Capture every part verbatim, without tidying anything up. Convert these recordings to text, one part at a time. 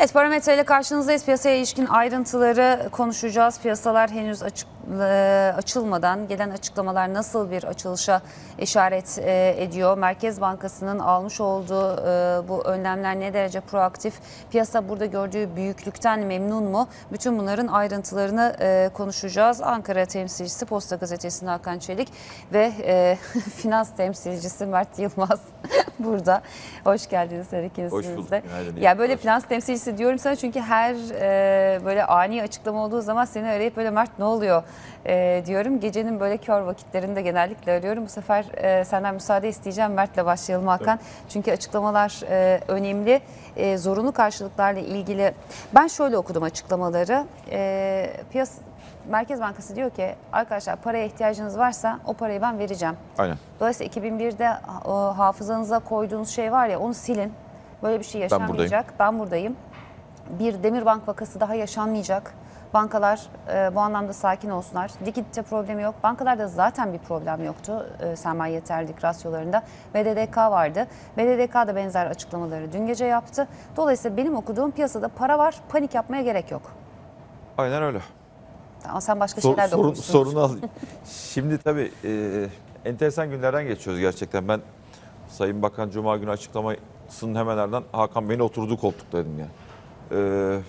Evet, Parametre ile karşınızdayız. Piyasaya ilişkin ayrıntıları konuşacağız. Piyasalar henüz açık, açılmadan gelen açıklamalar nasıl bir açılışa işaret ediyor? Merkez Bankası'nın almış olduğu bu önlemler ne derece proaktif? Piyasa burada gördüğü büyüklükten memnun mu? Bütün bunların ayrıntılarını konuşacağız. Ankara temsilcisi Posta Gazetesi'nin Hakan Çelik ve e, finans temsilcisi Mert Yılmaz burada. Hoş geldiniz her ikiniz de. Ya böyle finans temsilcisi diyorum sana çünkü her e, böyle ani açıklama olduğu zaman seni arayıp böyle Mert ne oluyor e, diyorum. Gecenin böyle kör vakitlerinde genellikle arıyorum. Bu sefer e, senden müsaade isteyeceğim. Mert'le başlayalım Hakan. Evet. Çünkü açıklamalar e, önemli. E, zorunlu karşılıklarla ilgili ben şöyle okudum açıklamaları. E, piyasa Merkez Bankası diyor ki arkadaşlar paraya ihtiyacınız varsa o parayı ben vereceğim. Aynen. Dolayısıyla iki bin birde o, hafızanıza koyduğunuz şey var ya onu silin. Böyle bir şey yaşanmayacak. Ben, ben buradayım. Bir Demirbank vakası daha yaşanmayacak. Bankalar e, bu anlamda sakin olsunlar. Likidite problemi yok. Bankalarda zaten bir problem yoktu e, sermaye yeterlilik rasyolarında. B D D K vardı. B D D K da benzer açıklamaları dün gece yaptı. Dolayısıyla benim okuduğum piyasada para var. Panik yapmaya gerek yok. Aynen öyle. Ama sen başka Sor, şeyler de sorun, okumuşsun. Sorunu al. Şimdi tabii e, enteresan günlerden geçiyoruz gerçekten. Ben Sayın Bakan Cuma günü açıklamasının hemen ardından Hakan Bey'in oturduğu koltuktaydım yani. E,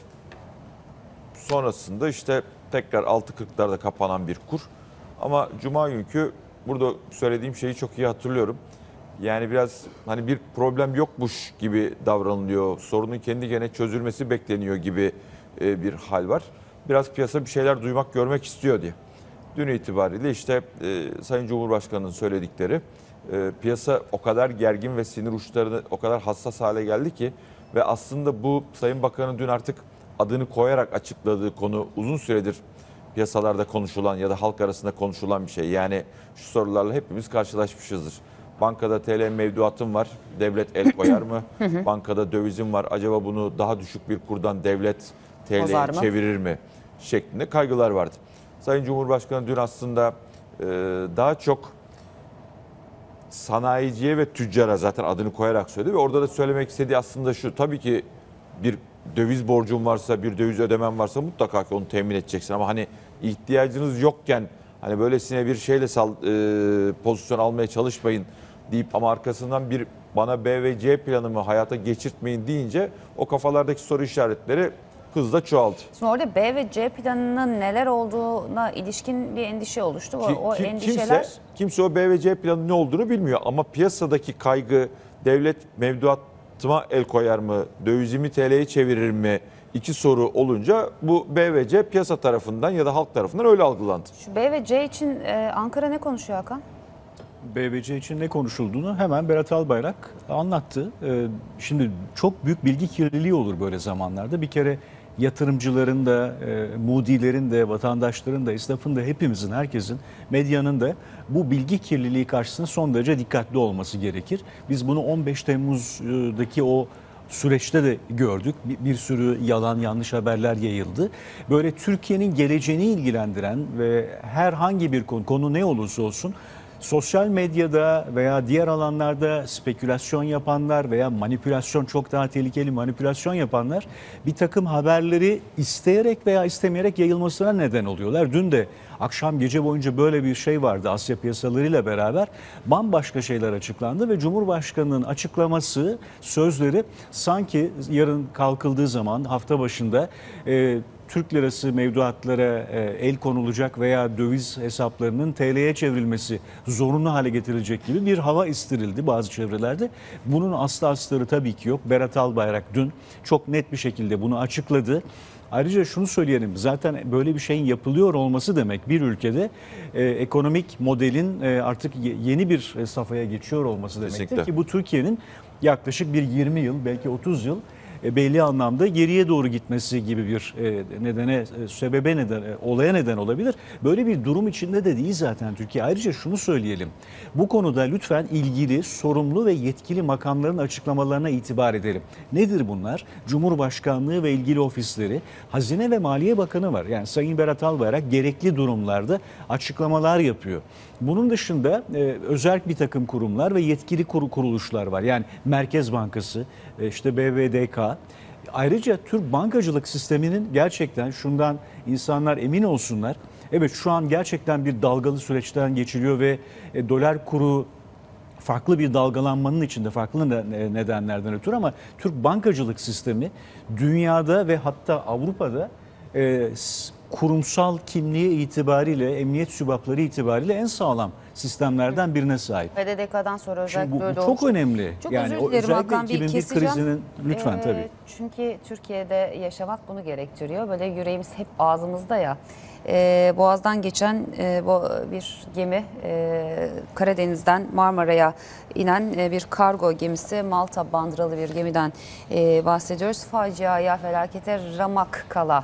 sonrasında işte tekrar altı kırklarda kapanan bir kur. Ama Cuma günkü burada söylediğim şeyi çok iyi hatırlıyorum. Yani biraz hani bir problem yokmuş gibi davranılıyor. Sorunun kendi kendine çözülmesi bekleniyor gibi e, bir hal var. Biraz piyasa bir şeyler duymak, görmek istiyor diye. Dün itibariyle işte e, Sayın Cumhurbaşkanı'nın söyledikleri e, piyasa o kadar gergin ve sinir uçlarını o kadar hassas hale geldi ki ve aslında bu Sayın Bakan'ın dün artık adını koyarak açıkladığı konu uzun süredir piyasalarda konuşulan ya da halk arasında konuşulan bir şey. Yani şu sorularla hepimiz karşılaşmışızdır. Bankada T L mevduatım var, devlet el koyar mı? Bankada dövizim var, acaba bunu daha düşük bir kurdan devlet T L'ye çevirir mi? Şeklinde kaygılar vardı. Sayın Cumhurbaşkanı dün aslında e, daha çok sanayiciye ve tüccara zaten adını koyarak söyledi ve orada da söylemek istediği aslında şu: tabii ki bir döviz borcun varsa, bir döviz ödemen varsa mutlaka ki onu temin edeceksin ama hani ihtiyacınız yokken hani böylesine bir şeyle sal, e, pozisyon almaya çalışmayın deyip ama arkasından bir bana B ve C planımı hayata geçirtmeyin deyince o kafalardaki soru işaretleri hızla çoğaldı. Şimdi orada B ve C planının neler olduğuna ilişkin bir endişe oluştu. Ki, o ki, endişeler... Kimse, kimse o B ve C planının ne olduğunu bilmiyor ama piyasadaki kaygı devlet mevduatıma el koyar mı, dövizimi T L'ye çevirir mi? İki soru olunca bu B ve C piyasa tarafından ya da halk tarafından öyle algılandı. Şu B ve C için e, Ankara ne konuşuyor Hakan? B ve C için ne konuşulduğunu hemen Berat Albayrak anlattı. Şimdi çok büyük bilgi kirliliği olur böyle zamanlarda. Bir kere yatırımcıların da, Moody'lerin de, vatandaşların da, esnafın da, hepimizin, herkesin, medyanın da bu bilgi kirliliği karşısında son derece dikkatli olması gerekir. Biz bunu on beş Temmuz'daki o süreçte de gördük. Bir sürü yalan, yanlış haberler yayıldı. Böyle Türkiye'nin geleceğini ilgilendiren ve herhangi bir konu, konu ne olursa olsun sosyal medyada veya diğer alanlarda spekülasyon yapanlar veya manipülasyon, çok daha tehlikeli manipülasyon yapanlar bir takım haberleri isteyerek veya istemeyerek yayılmasına neden oluyorlar. Dün de akşam gece boyunca böyle bir şey vardı. Asya piyasalarıyla beraber bambaşka şeyler açıklandı ve Cumhurbaşkanı'nın açıklaması, sözleri sanki yarın kalkıldığı zaman hafta başında e, Türk lirası mevduatlara el konulacak veya döviz hesaplarının T L'ye çevrilmesi zorunlu hale getirilecek gibi bir hava istirildi bazı çevrelerde. Bunun aslı astarı tabii ki yok. Berat Albayrak dün çok net bir şekilde bunu açıkladı. Ayrıca şunu söyleyelim, zaten böyle bir şeyin yapılıyor olması demek bir ülkede e, ekonomik modelin e, artık yeni bir safhaya geçiyor olması demektir. Kesinlikle. Ki bu Türkiye'nin yaklaşık bir yirmi yıl, belki otuz yıl belli anlamda geriye doğru gitmesi gibi bir nedene, sebebe neden, olaya neden olabilir. Böyle bir durum içinde de değil zaten Türkiye. Ayrıca şunu söyleyelim. Bu konuda lütfen ilgili, sorumlu ve yetkili makamların açıklamalarına itibar edelim. Nedir bunlar? Cumhurbaşkanlığı ve ilgili ofisleri, Hazine ve Maliye Bakanı var. Yani Sayın Berat Albayrak gerekli durumlarda açıklamalar yapıyor. Bunun dışında e, özerk bir takım kurumlar ve yetkili kuruluşlar var. Yani Merkez Bankası, e, işte B V D K, Ayrıca Türk bankacılık sisteminin gerçekten şundan insanlar emin olsunlar. Evet, şu an gerçekten bir dalgalı süreçten geçiliyor ve e, dolar kuru farklı bir dalgalanmanın içinde, farklı nedenlerden ötürü, ama Türk bankacılık sistemi dünyada ve hatta Avrupa'da e, kurumsal kimliği itibariyle, emniyet sübapları itibariyle en sağlam sistemlerden birine sahip. P D D K'dan sonra özellikle Şimdi bu, öyle bu çok olmuş. önemli. Çok yani özür o dilerim özellikle Hakan Bey, iki bin bir keseceğim. krizinin lütfen Ee, tabii. Çünkü Türkiye'de yaşamak bunu gerektiriyor. Böyle yüreğimiz hep ağzımızda ya. Ee, Boğaz'dan geçen e, bu bir gemi, e, Karadeniz'den Marmara'ya inen e, bir kargo gemisi, Malta bandıralı bir gemiden e, bahsediyoruz. Faciaya, felakete ramak kala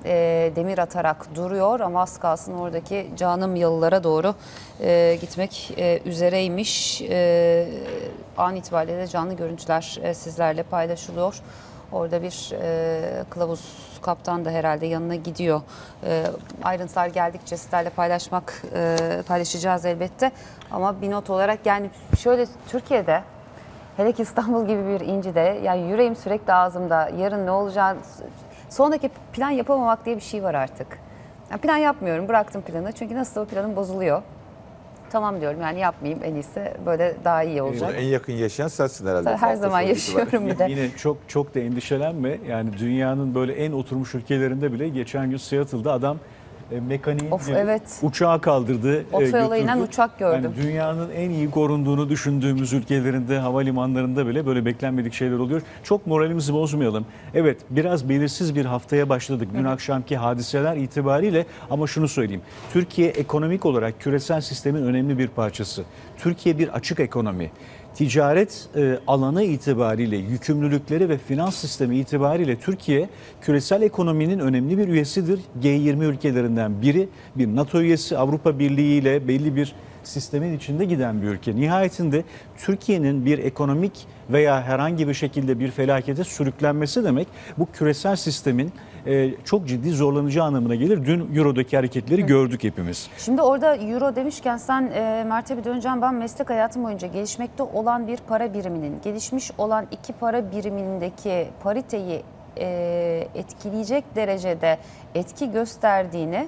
e, demir atarak duruyor ama az kalsın oradaki canım yalılara doğru e, gitmek e, üzereymiş. E, an itibariyle de canlı görüntüler e, sizlerle paylaşılıyor. Orada bir e, kılavuz kaptan da herhalde yanına gidiyor. E, ayrıntılar geldikçe sizlerle paylaşmak e, paylaşacağız elbette. Ama bir not olarak, yani şöyle, Türkiye'de hele ki İstanbul gibi bir incide, yani yüreğim sürekli ağzımda, yarın ne olacağı, sonraki plan yapamamak diye bir şey var artık. Yani plan yapmıyorum, bıraktım planı çünkü nasıl o planım bozuluyor. Tamam diyorum, yani yapmayayım, en iyisi böyle daha iyi olacak. Bunu en yakın yaşayan sensin herhalde. Her zaman yaşıyorum bir de. Yine çok çok da endişelenme. Yani dünyanın böyle en oturmuş ülkelerinde bile geçen gün Seattle'da adam e, mekaniğin Of, e, evet. uçağı kaldırdı. e, Otoyola inen götürdü. uçak gördüm. Yani dünyanın en iyi korunduğunu düşündüğümüz ülkelerinde, havalimanlarında bile böyle beklenmedik şeyler oluyor. Çok moralimizi bozmayalım. Evet, biraz belirsiz bir haftaya başladık dün akşamki hadiseler itibariyle, ama şunu söyleyeyim. Türkiye ekonomik olarak küresel sistemin önemli bir parçası. Türkiye bir açık ekonomi. Ticaret e, alanı itibariyle, yükümlülükleri ve finans sistemi itibariyle Türkiye küresel ekonominin önemli bir üyesidir. G yirmi ülkelerinden biri, bir NATO üyesi, Avrupa Birliği ile belli bir sistemin içinde giden bir ülke. Nihayetinde Türkiye'nin bir ekonomik veya herhangi bir şekilde bir felakete sürüklenmesi demek, bu küresel sistemin e, çok ciddi zorlanacağı anlamına gelir. Dün Euro'daki hareketleri gördük hepimiz. Şimdi orada Euro demişken sen e, Mert'e bir döneceğim. Ben meslek hayatım boyunca gelişmekte olan bir para biriminin, gelişmiş olan iki para birimindeki pariteyi e, etkileyecek derecede etki gösterdiğini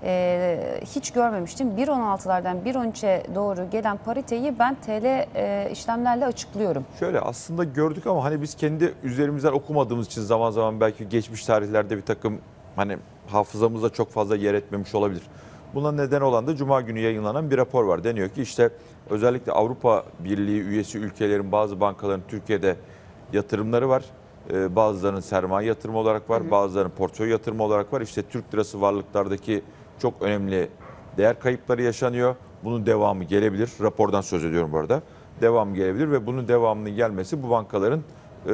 e, hiç görmemiştim. bir on altılardan bir on üçe doğru gelen pariteyi ben T L e, işlemlerle açıklıyorum. Şöyle aslında gördük ama hani biz kendi üzerimizden okumadığımız için zaman zaman belki geçmiş tarihlerde bir takım hani hafızamızda çok fazla yer etmemiş olabilir. Buna neden olan da Cuma günü yayınlanan bir rapor var. Deniyor ki işte özellikle Avrupa Birliği üyesi ülkelerin bazı bankaların Türkiye'de yatırımları var. Ee, bazılarının sermaye yatırımı olarak var, hı hı. bazılarının portföy yatırımı olarak var. İşte Türk lirası varlıklardaki çok önemli değer kayıpları yaşanıyor. Bunun devamı gelebilir. Rapordan söz ediyorum bu arada. Devamı gelebilir ve bunun devamının gelmesi bu bankaların e,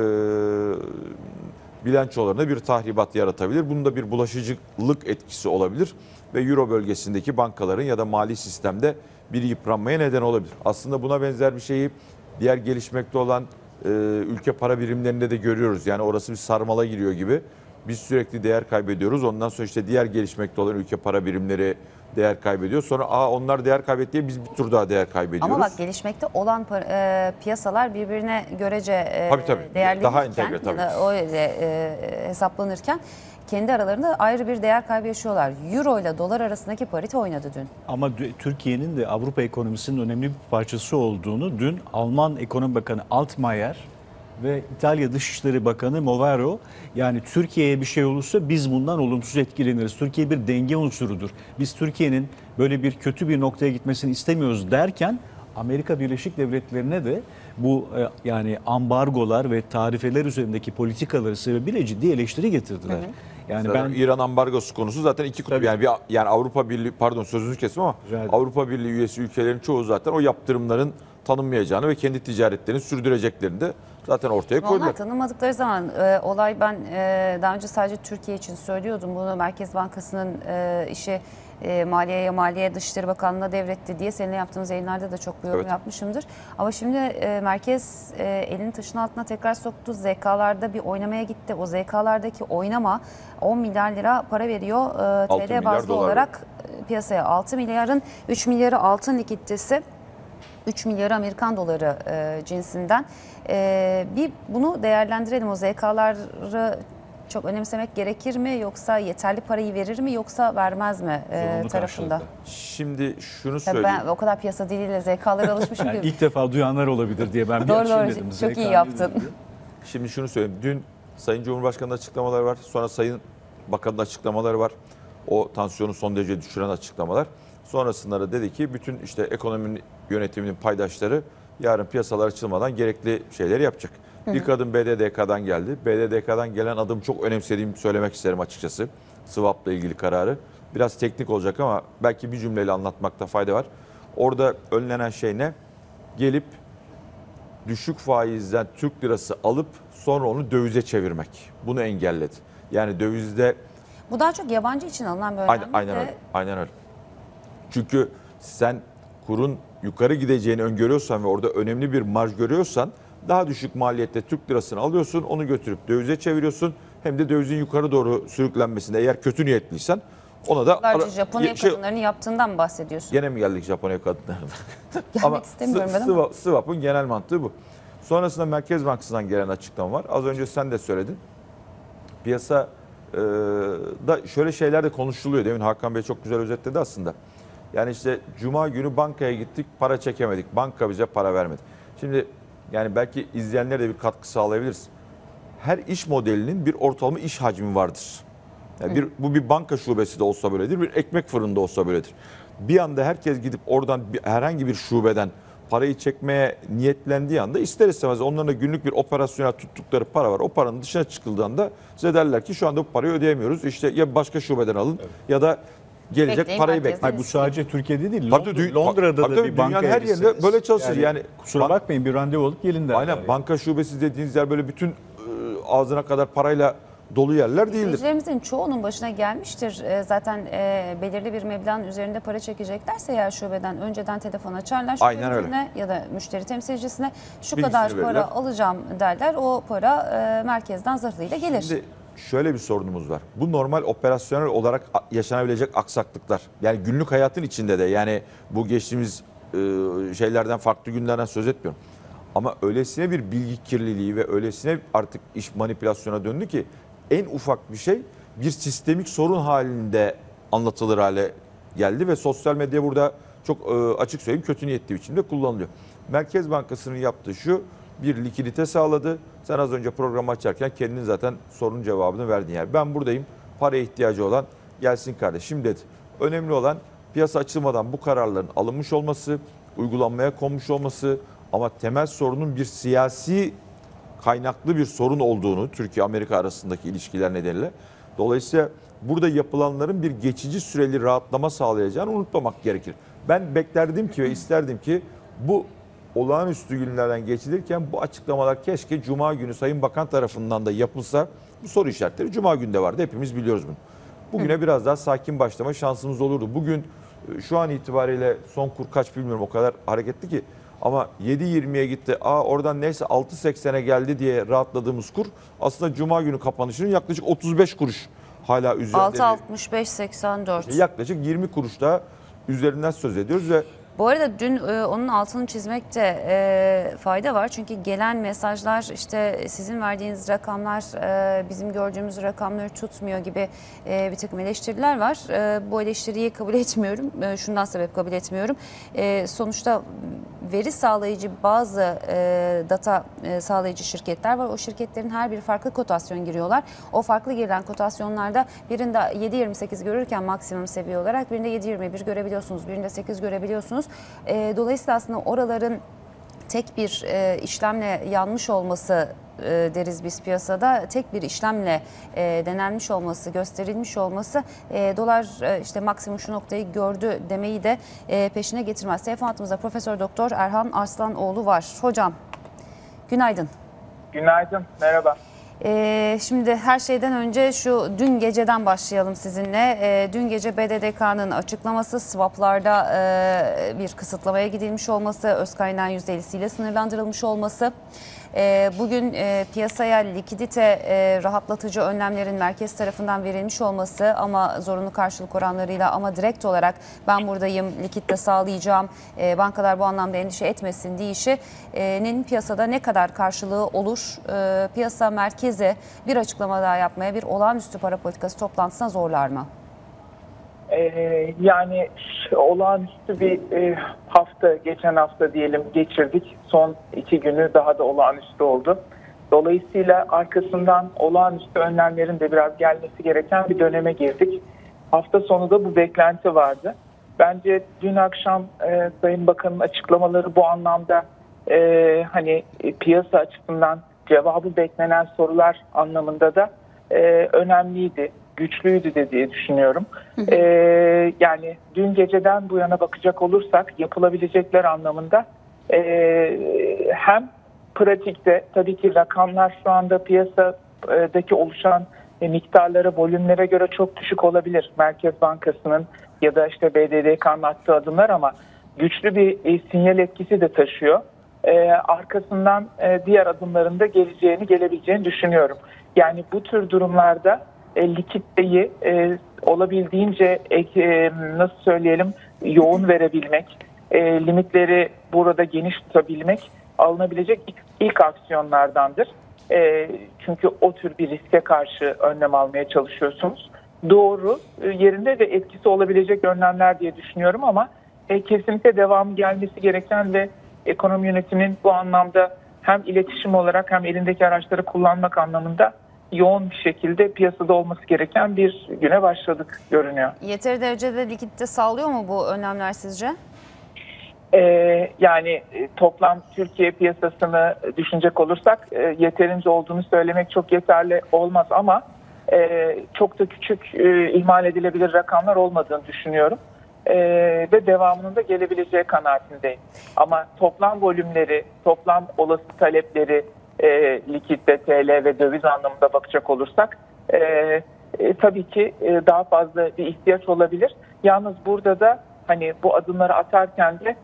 bilançolarına bir tahribat yaratabilir. Bunun da bir bulaşıcılık etkisi olabilir ve Euro bölgesindeki bankaların ya da mali sistemde bir yıpranmaya neden olabilir. Aslında buna benzer bir şeyi diğer gelişmekte olan e, ülke para birimlerinde de görüyoruz. Yani orası bir sarmala giriyor gibi. Biz sürekli değer kaybediyoruz. Ondan sonra işte diğer gelişmekte olan ülke para birimleri değer kaybediyor. Sonra aa onlar değer kaybetti diye biz bir tur daha değer kaybediyoruz. Ama bak, gelişmekte olan e, piyasalar birbirine görece e, tabii, tabii. değerlenirken, daha entegre tabii. Ya da öyle e, hesaplanırken kendi aralarında ayrı bir değer kaybı yaşıyorlar. Euro ile dolar arasındaki parite oynadı dün. Ama Türkiye'nin de Avrupa ekonomisinin önemli bir parçası olduğunu dün Alman Ekonomi Bakanı Altmaier ve İtalya Dışişleri Bakanı Movero, yani Türkiye'ye bir şey olursa biz bundan olumsuz etkileniriz. Türkiye bir denge unsurudur. Biz Türkiye'nin böyle bir kötü bir noktaya gitmesini istemiyoruz derken Amerika Birleşik Devletleri'ne de bu yani ambargolar ve tarifeler üzerindeki politikaları sebebiyle ciddi eleştiri getirdiler. Hı hı. Yani ben İran ambargosu konusu zaten iki kutu. Yani bir yani Avrupa Birliği, pardon sözünüzü kestim ama Avrupa Birliği üyesi ülkelerin çoğu zaten o yaptırımların tanınmayacağını ve kendi ticaretlerini sürdüreceklerini de zaten ortaya koydular. Onlar tanınmadıkları zaman e, olay, ben e, daha önce sadece Türkiye için söylüyordum. Bunu Merkez Bankası'nın e, işi e, Maliye'ye, Maliye Dışişleri Bakanlığı'na devretti diye seninle yaptığımız yayınlarda da çok bir yorum evet. yapmışımdır. Ama şimdi e, Merkez e, elini taşın altına tekrar soktu. Z K'larda bir oynamaya gitti. O Z K'lardaki oynama on milyar lira para veriyor e, T L bazlı olarak e, piyasaya. altı milyarın üç milyarı altın likiditesi. üç milyar Amerikan doları e, cinsinden. E, bir bunu değerlendirelim. O Z K'ları çok önemsemek gerekir mi, yoksa yeterli parayı verir mi, yoksa vermez mi e, Zorunlu tarafında? karşılıklı. Şimdi şunu Tabii söyleyeyim. ben o kadar piyasa diliyle Z K'lara alışmışım Yani ki. ilk defa duyanlar olabilir diye ben bir Doğru, açayım doğru. dedim. Çok Z K iyi nedir yaptın. diye. Şimdi şunu söyleyeyim. Dün Sayın Cumhurbaşkanı'nın açıklamaları var. Sonra Sayın Bakan'ın açıklamaları var. O tansiyonu son derece düşüren açıklamalar. Sonrasında da dedi ki bütün işte ekonominin yönetiminin paydaşları yarın piyasalar açılmadan gerekli şeyleri yapacak. İlk adım B D D K'dan geldi. B D D K'dan gelen adım çok önemsediğimi söylemek isterim açıkçası. Swap'la ilgili kararı. Biraz teknik olacak ama belki bir cümleyle anlatmakta fayda var. Orada önlenen şey ne? Gelip düşük faizden Türk lirası alıp sonra onu dövize çevirmek. Bunu engelledi. Yani dövizde Bu daha çok yabancı için alınan bir önlem. aynen, aynen öyle. Aynen öyle. Çünkü sen kurun yukarı gideceğini öngörüyorsan ve orada önemli bir marj görüyorsan daha düşük maliyette Türk lirasını alıyorsun, onu götürüp dövize çeviriyorsun. Hem de dövizin yukarı doğru sürüklenmesinde eğer kötü niyetliysen ona da Sadece Japonya şey, kadınlarının yaptığından mı bahsediyorsun? gene mi geldik Japonya kadınlarına? Gelmek istemiyorum ben ama. Swap'ın genel mantığı bu. Sonrasında Merkez Bankası'ndan gelen açıklama var. Az önce sen de söyledin. Piyasa e, da şöyle şeyler de konuşuluyor. Demin Hakan Bey çok güzel özetledi aslında. Yani işte Cuma günü bankaya gittik, para çekemedik. Banka bize para vermedi. Şimdi yani belki izleyenlere de bir katkı sağlayabiliriz. Her iş modelinin bir ortalama iş hacmi vardır. Yani bir, bu bir banka şubesi de olsa böyledir, bir ekmek fırında olsa böyledir. Bir anda herkes gidip oradan bir, herhangi bir şubeden parayı çekmeye niyetlendiği anda ister istemez onların da günlük bir operasyonel tuttukları para var. O paranın dışına çıkıldığında size derler ki şu anda bu parayı ödeyemiyoruz. İşte ya başka şubeden alın evet. ya da gelecek Bekleyin, parayı merkezden bekleyin. Hayır, bu sadece Türkiye'de değil. Tabii, Londra, dü- Londra'da tabii, da tabii, bir banka dünyanın her yerinde gitseniz, böyle çalışır. Yani, kusura bank- bakmayın bir randevu alıp gelin derler. Aynen yani. banka şubesi dediğiniz yer böyle bütün e, ağzına kadar parayla dolu yerler değildir. İzleyicilerimizin çoğunun başına gelmiştir. E, Zaten e, belirli bir meblağın üzerinde para çekeceklerse eğer şubeden önceden telefon açarlar. şube Aynen öyle. müdürüne ya da müşteri temsilcisine şu Bilgisini kadar para verirler. alacağım derler. O para e, merkezden zırhlıyla gelir. Şimdi şöyle bir sorunumuz var. Bu normal operasyonel olarak yaşanabilecek aksaklıklar. Yani günlük hayatın içinde de yani bu geçtiğimiz e, şeylerden farklı günlerden söz etmiyorum. Ama öylesine bir bilgi kirliliği ve öylesine artık iş manipülasyona döndü ki en ufak bir şey bir sistemik sorun halinde anlatılır hale geldi ve sosyal medya burada çok e, açık söyleyeyim kötü niyetli biçimde kullanılıyor. Merkez Bankası'nın yaptığı şu, bir likidite sağladı. Sen az önce programı açarken kendin zaten sorunun cevabını verdin. Yani ben buradayım, paraya ihtiyacı olan gelsin kardeşim dedi. Önemli olan piyasa açılmadan bu kararların alınmış olması, uygulanmaya konmuş olması ama temel sorunun bir siyasi kaynaklı bir sorun olduğunu Türkiye-Amerika arasındaki ilişkiler nedeniyle. Dolayısıyla burada yapılanların bir geçici süreli rahatlama sağlayacağını unutmamak gerekir. Ben beklerdim ki ve isterdim ki bu olağanüstü günlerden geçilirken bu açıklamalar keşke Cuma günü Sayın Bakan tarafından da yapılsa. Bu soru işaretleri Cuma günde vardı. Hepimiz biliyoruz bunu. Bugüne biraz daha sakin başlama şansımız olurdu. Bugün şu an itibariyle son kur kaç bilmiyorum, o kadar hareketli ki. Ama yedi yirmiye gitti. Aa oradan neyse altı seksene geldi diye rahatladığımız kur aslında Cuma günü kapanışının yaklaşık otuz beş kuruş hala üzerinde. altı altmış beş seksen dört. Yaklaşık yirmi kuruş daha üzerinden söz ediyoruz ve Bu arada dün e, onun altını çizmekte e, fayda var. Çünkü gelen mesajlar işte sizin verdiğiniz rakamlar e, bizim gördüğümüz rakamları tutmuyor gibi e, bir takım eleştiriler var. E, bu eleştiriyi kabul etmiyorum. E, şundan sebep kabul etmiyorum. E, sonuçta veri sağlayıcı bazı e, data e, sağlayıcı şirketler var. O şirketlerin her biri farklı kotasyon giriyorlar. O farklı girilen kotasyonlarda birinde yedi yirmi sekiz görürken maksimum seviye olarak birinde yedi yirmi bir görebiliyorsunuz. Birinde sekiz görebiliyorsunuz. E, dolayısıyla aslında oraların tek bir e, işlemle yanmış olması e, deriz biz piyasada. Tek bir işlemle e, denenmiş olması, gösterilmiş olması e, dolar e, işte maksimum şu noktayı gördü demeyi de e, peşine getirmez. Telefon hattımızda Profesör Doktor Erhan Arslanoğlu var. Hocam günaydın. Günaydın, merhaba. Ee, şimdi her şeyden önce şu dün geceden başlayalım sizinle. Ee, dün gece B D D K'nın açıklaması, swaplarda e, bir kısıtlamaya gidilmiş olması, öz kaynağın yüzde ellisiyle sınırlandırılmış olması E, bugün e, piyasaya likidite e, rahatlatıcı önlemlerin merkez tarafından verilmiş olması ama zorunlu karşılık oranlarıyla ama direkt olarak ben buradayım, likitte sağlayacağım, e, bankalar bu anlamda endişe etmesin deyişinin piyasada ne kadar karşılığı olur? E, piyasa merkeze bir açıklama daha yapmaya, bir olağanüstü para politikası toplantısına zorlar mı? Ee, yani olağanüstü bir e, hafta, geçen hafta diyelim geçirdik. Son iki günü daha da olağanüstü oldu. Dolayısıyla arkasından olağanüstü önlemlerin de biraz gelmesi gereken bir döneme girdik. Hafta sonu da bu beklenti vardı. Bence dün akşam e, Sayın Bakan'ın açıklamaları bu anlamda e, hani e, piyasa açısından cevabı beklenen sorular anlamında da e, önemliydi, güçlüydü de diye düşünüyorum. Hı hı. Ee, yani dün geceden bu yana bakacak olursak yapılabilecekler anlamında e, hem pratikte tabii ki rakamlar şu anda piyasadaki oluşan e, miktarlara, volümlere göre çok düşük olabilir. Merkez Bankası'nın ya da işte B D D K'nın attığı adımlar ama güçlü bir e, sinyal etkisi de taşıyor. E, arkasından e, diğer adımların da geleceğini, gelebileceğini düşünüyorum. Yani bu tür durumlarda E, likiditeyi e, olabildiğince e, nasıl söyleyelim yoğun verebilmek, e, limitleri burada geniş tutabilmek alınabilecek ilk, ilk aksiyonlardandır. E, çünkü o tür bir riske karşı önlem almaya çalışıyorsunuz. Doğru, e, yerinde ve etkisi olabilecek önlemler diye düşünüyorum ama e, kesinlikle devamı gelmesi gereken ve ekonomi yönetiminin bu anlamda hem iletişim olarak hem elindeki araçları kullanmak anlamında yoğun bir şekilde piyasada olması gereken bir güne başladık görünüyor. Yeteri derecede likidite sağlıyor mu bu önlemler sizce? Ee, yani toplam Türkiye piyasasını düşünecek olursak e, yeterince olduğunu söylemek çok yeterli olmaz ama e, çok da küçük e, ihmal edilebilir rakamlar olmadığını düşünüyorum. E, ve devamının da gelebileceği kanaatindeyim. Ama toplam volümleri, toplam olası talepleri, E, likitte, T L ve döviz anlamında bakacak olursak e, e, tabii ki e, daha fazla bir ihtiyaç olabilir. Yalnız burada da hani bu adımları atarken de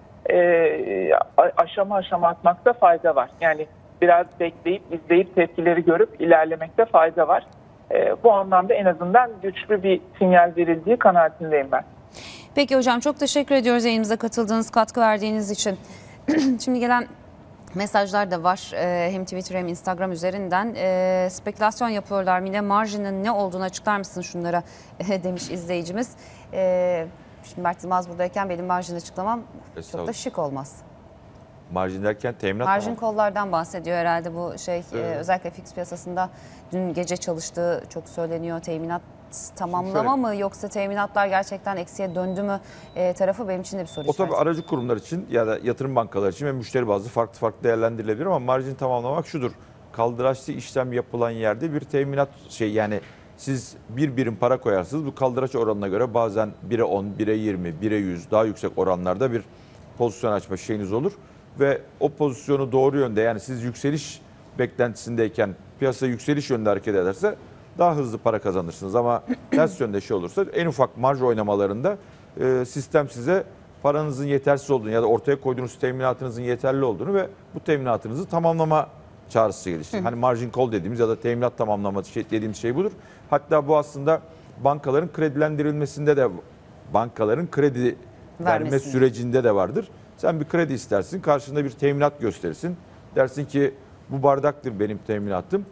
e, aşama aşama atmakta fayda var. Yani biraz bekleyip, izleyip tepkileri görüp ilerlemekte fayda var. E, bu anlamda en azından güçlü bir sinyal verildiği kanaatindeyim ben. Peki hocam, çok teşekkür ediyoruz yayınımıza katıldığınız, katkı verdiğiniz için. Şimdi gelen mesajlar da var. Hem Twitter hem Instagram üzerinden e, spekülasyon yapıyorlar. Mine marjinin ne olduğunu açıklar mısın şunlara demiş izleyicimiz. E, şimdi Mert Yılmaz buradayken benim marjin açıklamam çok da şık olmaz. Marjin derken teminat Marjin tamam. kollardan bahsediyor herhalde bu şey. Evet. E, özellikle fix piyasasında dün gece çalıştığı çok söyleniyor. Teminat tamamlama mı yoksa teminatlar gerçekten eksiye döndü mü e, tarafı benim için de bir soru O işareti. tabii aracı kurumlar için ya da yatırım bankaları için ve müşteri bazlı farklı farklı değerlendirilebilir ama marjin tamamlamak şudur. Kaldıraçlı işlem yapılan yerde bir teminat şey yani siz bir birim para koyarsınız. Bu kaldıraç oranına göre bazen bire on, bire yirmi, bire yüz daha yüksek oranlarda bir pozisyon açma şeyiniz olur. Ve o pozisyonu doğru yönde yani siz yükseliş beklentisindeyken piyasa yükseliş yönde hareket ederse daha hızlı para kazanırsınız ama ters yönde şey olursa en ufak marj oynamalarında e, sistem size paranızın yetersiz olduğunu ya da ortaya koyduğunuz teminatınızın yeterli olduğunu ve bu teminatınızı tamamlama çağrısı geliştirir. Hani margin call dediğimiz ya da teminat tamamlama şey, dediğimiz şey budur. Hatta bu aslında bankaların kredilendirilmesinde de bankaların kredi verme Vermesini. sürecinde de vardır. Sen bir kredi istersin, karşında bir teminat gösterirsin. Dersin ki bu bardaktır benim teminatım.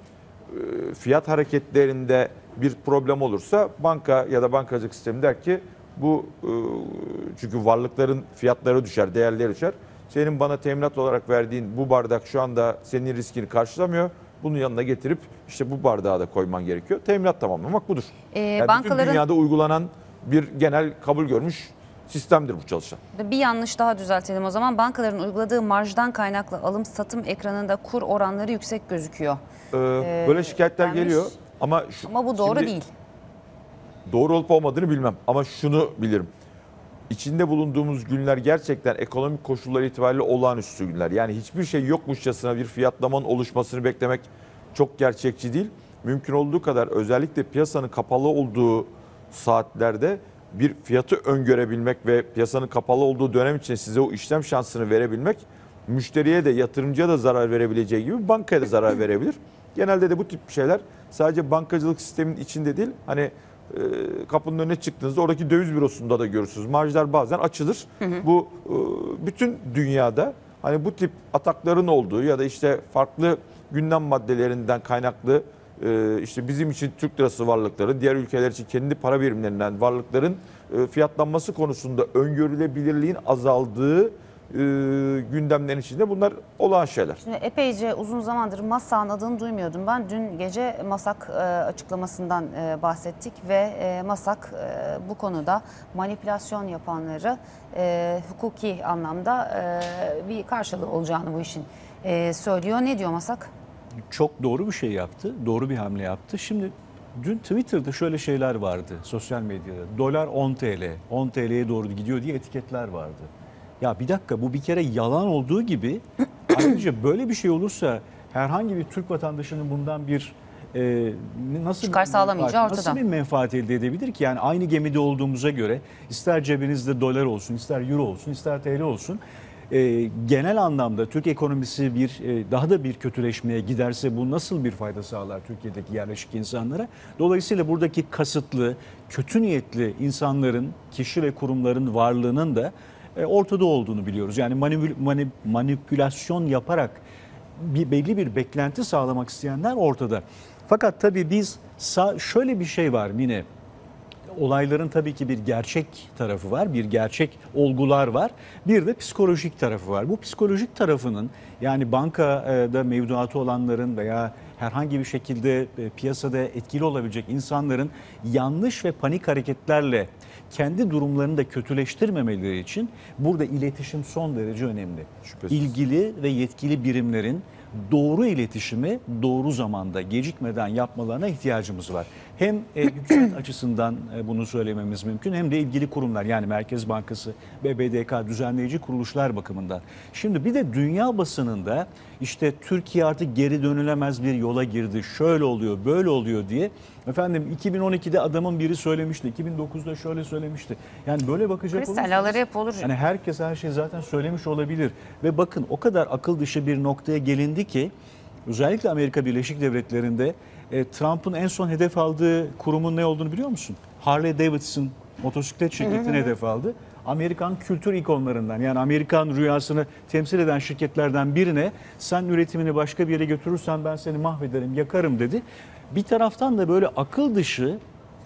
Fiyat hareketlerinde bir problem olursa banka ya da bankacılık sistemi der ki bu çünkü varlıkların fiyatları düşer, değerleri düşer. Senin bana teminat olarak verdiğin bu bardak şu anda senin riskini karşılamıyor. Bunun yanına getirip işte bu bardağı da koyman gerekiyor. Teminat tamamlamak budur. Ee, Yani bankaların... bütün dünyada uygulanan bir genel kabul görmüş sistemdir bu çalışan. Bir yanlış daha düzeltelim o zaman. Bankaların uyguladığı marjdan kaynaklı alım satım ekranında kur oranları yüksek gözüküyor. Ee, böyle şikayetler denmiş. geliyor ama şu, Ama bu doğru şimdi, değil. Doğru olup olmadığını bilmem ama şunu bilirim. İçinde bulunduğumuz günler gerçekten ekonomik koşullar itibariyle olağanüstü günler. Yani hiçbir şey yokmuşçasına bir fiyatlamanın oluşmasını beklemek çok gerçekçi değil. Mümkün olduğu kadar özellikle piyasanın kapalı olduğu saatlerde bir fiyatı öngörebilmek ve piyasanın kapalı olduğu dönem için size o işlem şansını verebilmek müşteriye de yatırımcıya da zarar verebileceği gibi bankaya da zarar verebilir. Genelde de bu tip şeyler sadece bankacılık sisteminin içinde değil, hani e, kapının önüne çıktığınızda oradaki döviz bürosunda da görürsünüz. Marjlar bazen açılır. Hı hı. Bu e, bütün dünyada hani bu tip atakların olduğu ya da işte farklı gündem maddelerinden kaynaklı e, işte bizim için Türk lirası varlıkları, diğer ülkeler için kendi para birimlerinden varlıkların e, fiyatlanması konusunda öngörülebilirliğin azaldığı E, gündemlerin içinde bunlar olağan şeyler. Şimdi epeyce uzun zamandır MASAK'ın adını duymuyordum. Ben dün gece MASAK e, açıklamasından e, bahsettik ve e, MASAK e, bu konuda manipülasyon yapanları e, hukuki anlamda e, bir karşılığı olacağını bu işin e, söylüyor. Ne diyor MASAK? Çok doğru bir şey yaptı, doğru bir hamle yaptı. Şimdi dün Twitter'da şöyle şeyler vardı sosyal medyada. Dolar on TL, on T L'ye doğru gidiyor diye etiketler vardı. Ya bir dakika, bu bir kere yalan olduğu gibi ayrıca böyle bir şey olursa herhangi bir Türk vatandaşının bundan bir e, nasıl çıkar sağlamayacağı ortada. Nasıl bir menfaat elde edebilir ki? Yani aynı gemide olduğumuza göre ister cebinizde dolar olsun, ister euro olsun, ister T L olsun. E, genel anlamda Türk ekonomisi bir e, daha da bir kötüleşmeye giderse bu nasıl bir fayda sağlar Türkiye'deki yerleşik insanlara? Dolayısıyla buradaki kasıtlı, kötü niyetli insanların, kişi ve kurumların varlığının da ortada olduğunu biliyoruz. Yani manipülasyon yaparak bir belli bir beklenti sağlamak isteyenler ortada. Fakat tabii biz şöyle bir şey var Mine. Olayların tabii ki bir gerçek tarafı var, bir gerçek olgular var. Bir de psikolojik tarafı var. Bu psikolojik tarafının, yani bankada mevduatı olanların veya herhangi bir şekilde piyasada etkili olabilecek insanların yanlış ve panik hareketlerle kendi durumlarını da kötüleştirmemeleri için burada iletişim son derece önemli. Şüphesiz. İlgili ve yetkili birimlerin doğru iletişimi doğru zamanda gecikmeden yapmalarına ihtiyacımız var. Hem e, hükümet açısından e, bunu söylememiz mümkün, hem de ilgili kurumlar, yani Merkez Bankası, B B D K, düzenleyici kuruluşlar bakımından. Şimdi bir de dünya basınında işte Türkiye artık geri dönülemez bir yola girdi, şöyle oluyor, böyle oluyor diye. Efendim iki bin on ikide adamın biri söylemişti, iki bin dokuzda şöyle söylemişti. Yani böyle bakacak olursanız, Kristallaları hep olur. yani herkes her şeyi zaten söylemiş olabilir. Ve bakın o kadar akıl dışı bir noktaya gelindi ki özellikle Amerika Birleşik Devletleri'nde e, Trump'ın en son hedef aldığı kurumun ne olduğunu biliyor musun? Harley Davidson motosiklet şirketini hedef aldı. Amerikan kültür ikonlarından, yani Amerikan rüyasını temsil eden şirketlerden birine sen üretimini başka bir yere götürürsen ben seni mahvederim, yakarım dedi. Bir taraftan da böyle akıl dışı,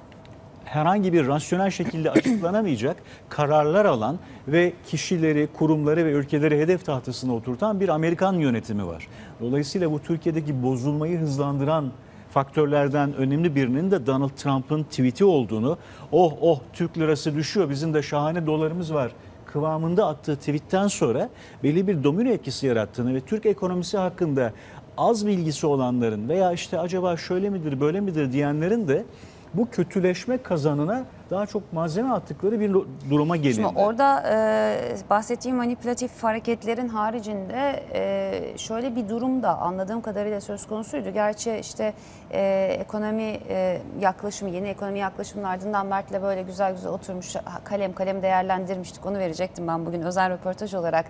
herhangi bir rasyonel şekilde açıklanamayacak kararlar alan ve kişileri, kurumları ve ülkeleri hedef tahtasına oturtan bir Amerikan yönetimi var. Dolayısıyla bu Türkiye'deki bozulmayı hızlandıran faktörlerden önemli birinin de Donald Trump'ın tweet'i olduğunu, oh oh Türk lirası düşüyor, bizim de şahane dolarımız var kıvamında attığı tweetten sonra belli bir domino etkisi yarattığını ve Türk ekonomisi hakkında az bilgisi olanların veya işte acaba şöyle midir böyle midir diyenlerin de bu kötüleşme kazanına daha çok malzeme attıkları bir duruma gelindi. Şimdi orada e, bahsettiğim manipülatif hareketlerin haricinde e, şöyle bir durum da anladığım kadarıyla söz konusuydu. Gerçi işte e, ekonomi e, yaklaşımı, yeni ekonomi yaklaşımının ardından Mert'le böyle güzel güzel oturmuş, kalem kalem değerlendirmiştik. Onu verecektim ben bugün özel röportaj olarak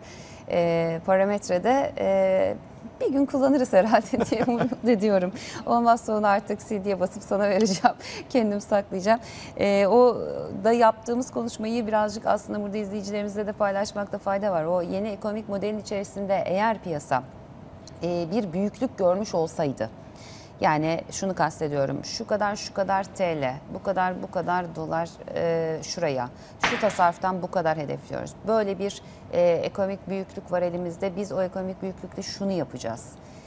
e, parametrede. E, Bir gün kullanırız herhalde diye umut ediyorum. Olmazsa onu artık C D'ye basıp sana vereceğim. Kendim saklayacağım. E, o da yaptığımız konuşmayı birazcık aslında burada izleyicilerimizle de paylaşmakta fayda var. O yeni ekonomik modelin içerisinde eğer piyasa e, bir büyüklük görmüş olsaydı, yani şunu kastediyorum, şu kadar şu kadar T L, bu kadar bu kadar dolar e, şuraya, şu tasarruftan bu kadar hedefliyoruz. Böyle bir e, ekonomik büyüklük var elimizde, biz o ekonomik büyüklükte şunu yapacağız.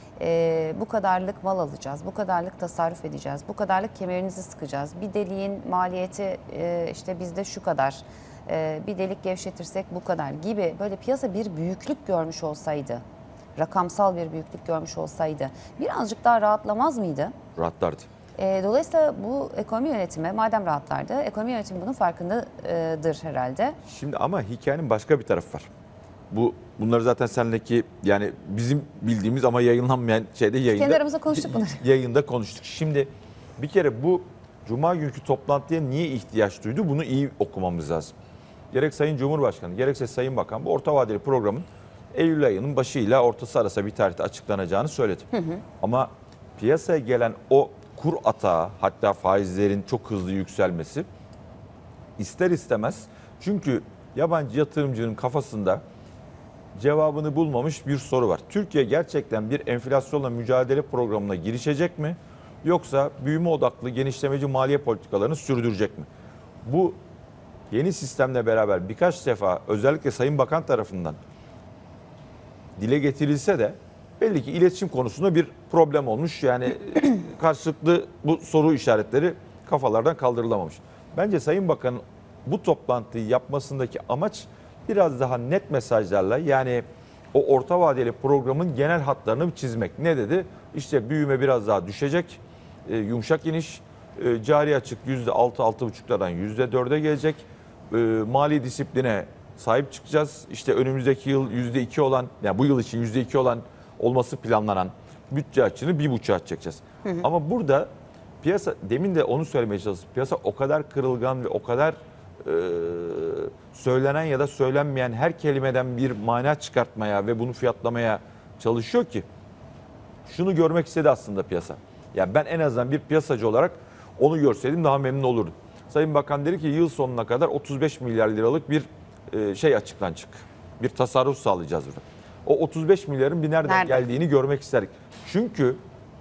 E, bu kadarlık mal alacağız, bu kadarlık tasarruf edeceğiz, bu kadarlık kemerinizi sıkacağız. Bir deliğin maliyeti e, işte bizde şu kadar, e, bir delik gevşetirsek bu kadar gibi, böyle piyasa bir büyüklük görmüş olsaydı, rakamsal bir büyüklük görmüş olsaydı birazcık daha rahatlamaz mıydı? Rahatlardı. E, dolayısıyla bu ekonomi yönetimi madem rahatlardı, ekonomi yönetimi bunun farkındadır herhalde. Şimdi ama hikayenin başka bir tarafı var. Bu bunları zaten senleki, yani bizim bildiğimiz ama yayınlanmayan şeyde yayında. Kendi aramızda konuştuk bunları. Yayında konuştuk. Şimdi bir kere bu Cuma günkü toplantıya niye ihtiyaç duydu? Bunu iyi okumamız lazım. Gerek Sayın Cumhurbaşkanı, gerekse Sayın Bakan bu orta vadeli programın Eylül ayının başıyla ortası arasında bir tarihte açıklanacağını söyledi. Hı hı. Ama piyasaya gelen o kur atağı, hatta faizlerin çok hızlı yükselmesi ister istemez, çünkü yabancı yatırımcının kafasında cevabını bulmamış bir soru var. Türkiye gerçekten bir enflasyonla mücadele programına girişecek mi? Yoksa büyüme odaklı genişlemeci maliye politikalarını sürdürecek mi? Bu yeni sistemle beraber birkaç defa özellikle Sayın Bakan tarafından dile getirilse de belli ki iletişim konusunda bir problem olmuş. Yani karşılıklı bu soru işaretleri kafalardan kaldırılamamış. Bence Sayın Bakan'ın bu toplantıyı yapmasındaki amaç biraz daha net mesajlarla, yani o orta vadeli programın genel hatlarını çizmek. Ne dedi? İşte büyüme biraz daha düşecek, e, yumuşak iniş, e, cari açık yüzde altı altı buçuklardan yüzde dörde gelecek, e, mali disipline sahip çıkacağız. İşte önümüzdeki yıl yüzde iki olan, yani bu yıl için yüzde iki olan olması planlanan bütçe açığını bir buçuğa çekeceğiz. Hı hı. Ama burada piyasa, demin de onu söylemeye çalıştım, piyasa o kadar kırılgan ve o kadar e, söylenen ya da söylenmeyen her kelimeden bir mana çıkartmaya ve bunu fiyatlamaya çalışıyor ki şunu görmek istedi aslında piyasa. Yani ben en azından bir piyasacı olarak onu görseydim daha memnun olurdum. Sayın Bakan dedi ki yıl sonuna kadar otuz beş milyar liralık bir e, şey açıklanacak. Bir tasarruf sağlayacağız burada. O otuz beş milyarın bir nereden Nerede? geldiğini görmek istedik. Çünkü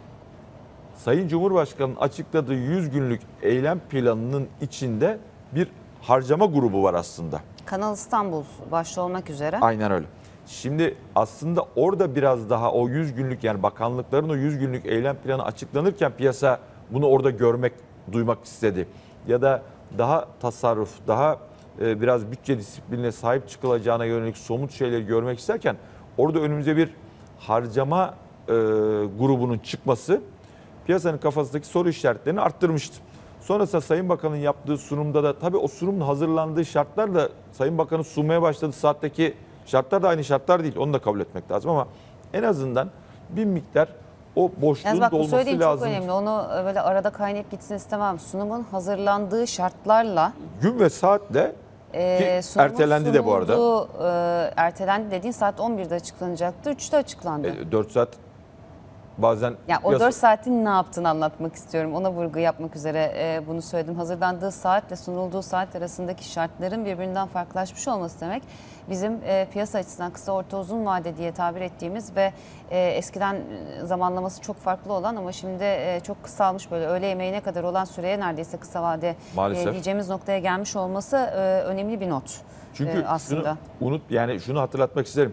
Sayın Cumhurbaşkanı'nın açıkladığı yüz günlük eylem planının içinde bir harcama grubu var aslında. Kanal İstanbul başta olmak üzere. Aynen öyle. Şimdi aslında orada biraz daha o yüz günlük, yani bakanlıkların o yüz günlük eylem planı açıklanırken piyasa bunu orada görmek, duymak istedi. Ya da daha tasarruf, daha e, biraz bütçe disiplinine sahip çıkılacağına yönelik somut şeyleri görmek isterken orada önümüze bir harcama e, grubunun çıkması piyasanın kafasındaki soru işaretlerini arttırmıştı. Sonrasında Sayın Bakan'ın yaptığı sunumda da tabii o sunumun hazırlandığı şartlar da Sayın Bakan'ın sunmaya başladığı saatteki şartlar da aynı şartlar değil. Onu da kabul etmek lazım ama en azından bir miktar o boşluğun bak, dolması lazım. Çok önemli. Onu böyle arada kaynayıp gitsin istemem. Sunumun hazırlandığı şartlarla gün ve saatle e, ki ertelendi de bu arada. E, ertelendi dediğin saat on birde açıklanacaktı. üçte açıklandı. E, dört saat bazen... Ya o dört saatin ne yaptığını anlatmak istiyorum. Ona vurgu yapmak üzere e, bunu söyledim. Hazırlandığı saatle sunulduğu saat arasındaki şartların birbirinden farklılaşmış olması demek. Bizim e, piyasa açısından kısa orta uzun vade diye tabir ettiğimiz ve e, eskiden zamanlaması çok farklı olan ama şimdi e, çok kısalmış, böyle öğle yemeğine kadar olan süreye neredeyse kısa vade e, diyeceğimiz noktaya gelmiş olması e, önemli bir not. Çünkü e, aslında. Şunu unut, yani şunu hatırlatmak isterim.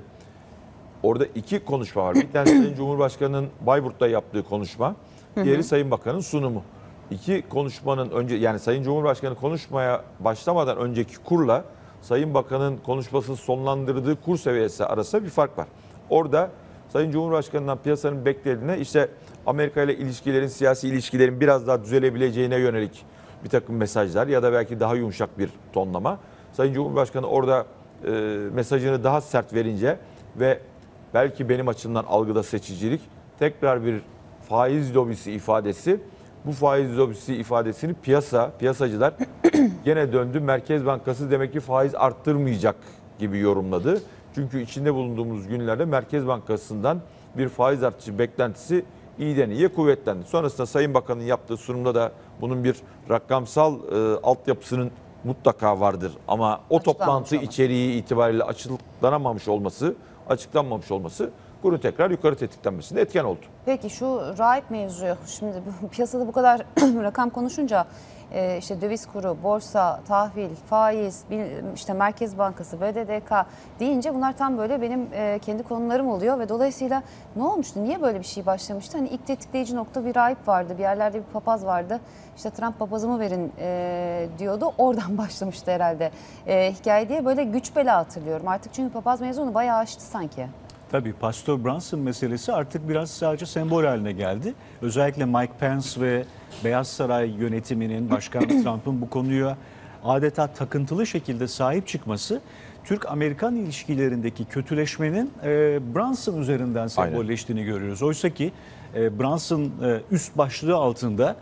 Orada iki konuşma var. Bir tanesi Sayın Cumhurbaşkanı'nın Bayburt'ta yaptığı konuşma, diğeri Sayın Bakan'ın sunumu. İki konuşmanın önce, yani Sayın Cumhurbaşkanı konuşmaya başlamadan önceki kurla Sayın Bakan'ın konuşmasını sonlandırdığı kur seviyesi arasında bir fark var. Orada Sayın Cumhurbaşkanı'ndan piyasanın beklediğine, işte Amerika ile ilişkilerin, siyasi ilişkilerin biraz daha düzelebileceğine yönelik bir takım mesajlar ya da belki daha yumuşak bir tonlama. Sayın Cumhurbaşkanı orada e, mesajını daha sert verince ve belki benim açımdan algıda seçicilik, tekrar bir faiz lobisi ifadesi. Bu faiz lobisi ifadesini piyasa, piyasacılar gene döndü. Merkez Bankası demek ki faiz arttırmayacak gibi yorumladı. Çünkü içinde bulunduğumuz günlerde Merkez Bankası'ndan bir faiz artışı beklentisi iyiden iyiye kuvvetlendi. Sonrasında Sayın Bakan'ın yaptığı sunumda da bunun bir rakamsal e, altyapısının mutlaka vardır. Ama o toplantı ama. içeriği itibariyle açıklanamamış olması, açıklanmamış olması kurun tekrar yukarı tetiklenmesinde etken oldu. Peki şu raip mevzuyu, şimdi piyasada bu kadar rakam konuşunca işte döviz kuru, borsa, tahvil, faiz, işte Merkez Bankası, B D D K deyince bunlar tam böyle benim kendi konularım oluyor ve dolayısıyla ne olmuştu? Niye böyle bir şey başlamıştı? Hani ilk tetikleyici nokta bir raip vardı, bir yerlerde bir papaz vardı. İşte Trump papazımı verin e, diyordu. Oradan başlamıştı herhalde e, hikaye diye böyle güç bela hatırlıyorum. Artık çünkü papaz mevzunu bayağı aştı sanki. Tabii Pastor Brunson meselesi artık biraz sadece sembol haline geldi. Özellikle Mike Pence ve Beyaz Saray yönetiminin, Başkan Trump'ın bu konuya adeta takıntılı şekilde sahip çıkması, Türk-Amerikan ilişkilerindeki kötüleşmenin e, Brunson üzerinden sembolleştiğini görüyoruz. Oysa ki e, Brunson e, üst başlığı altında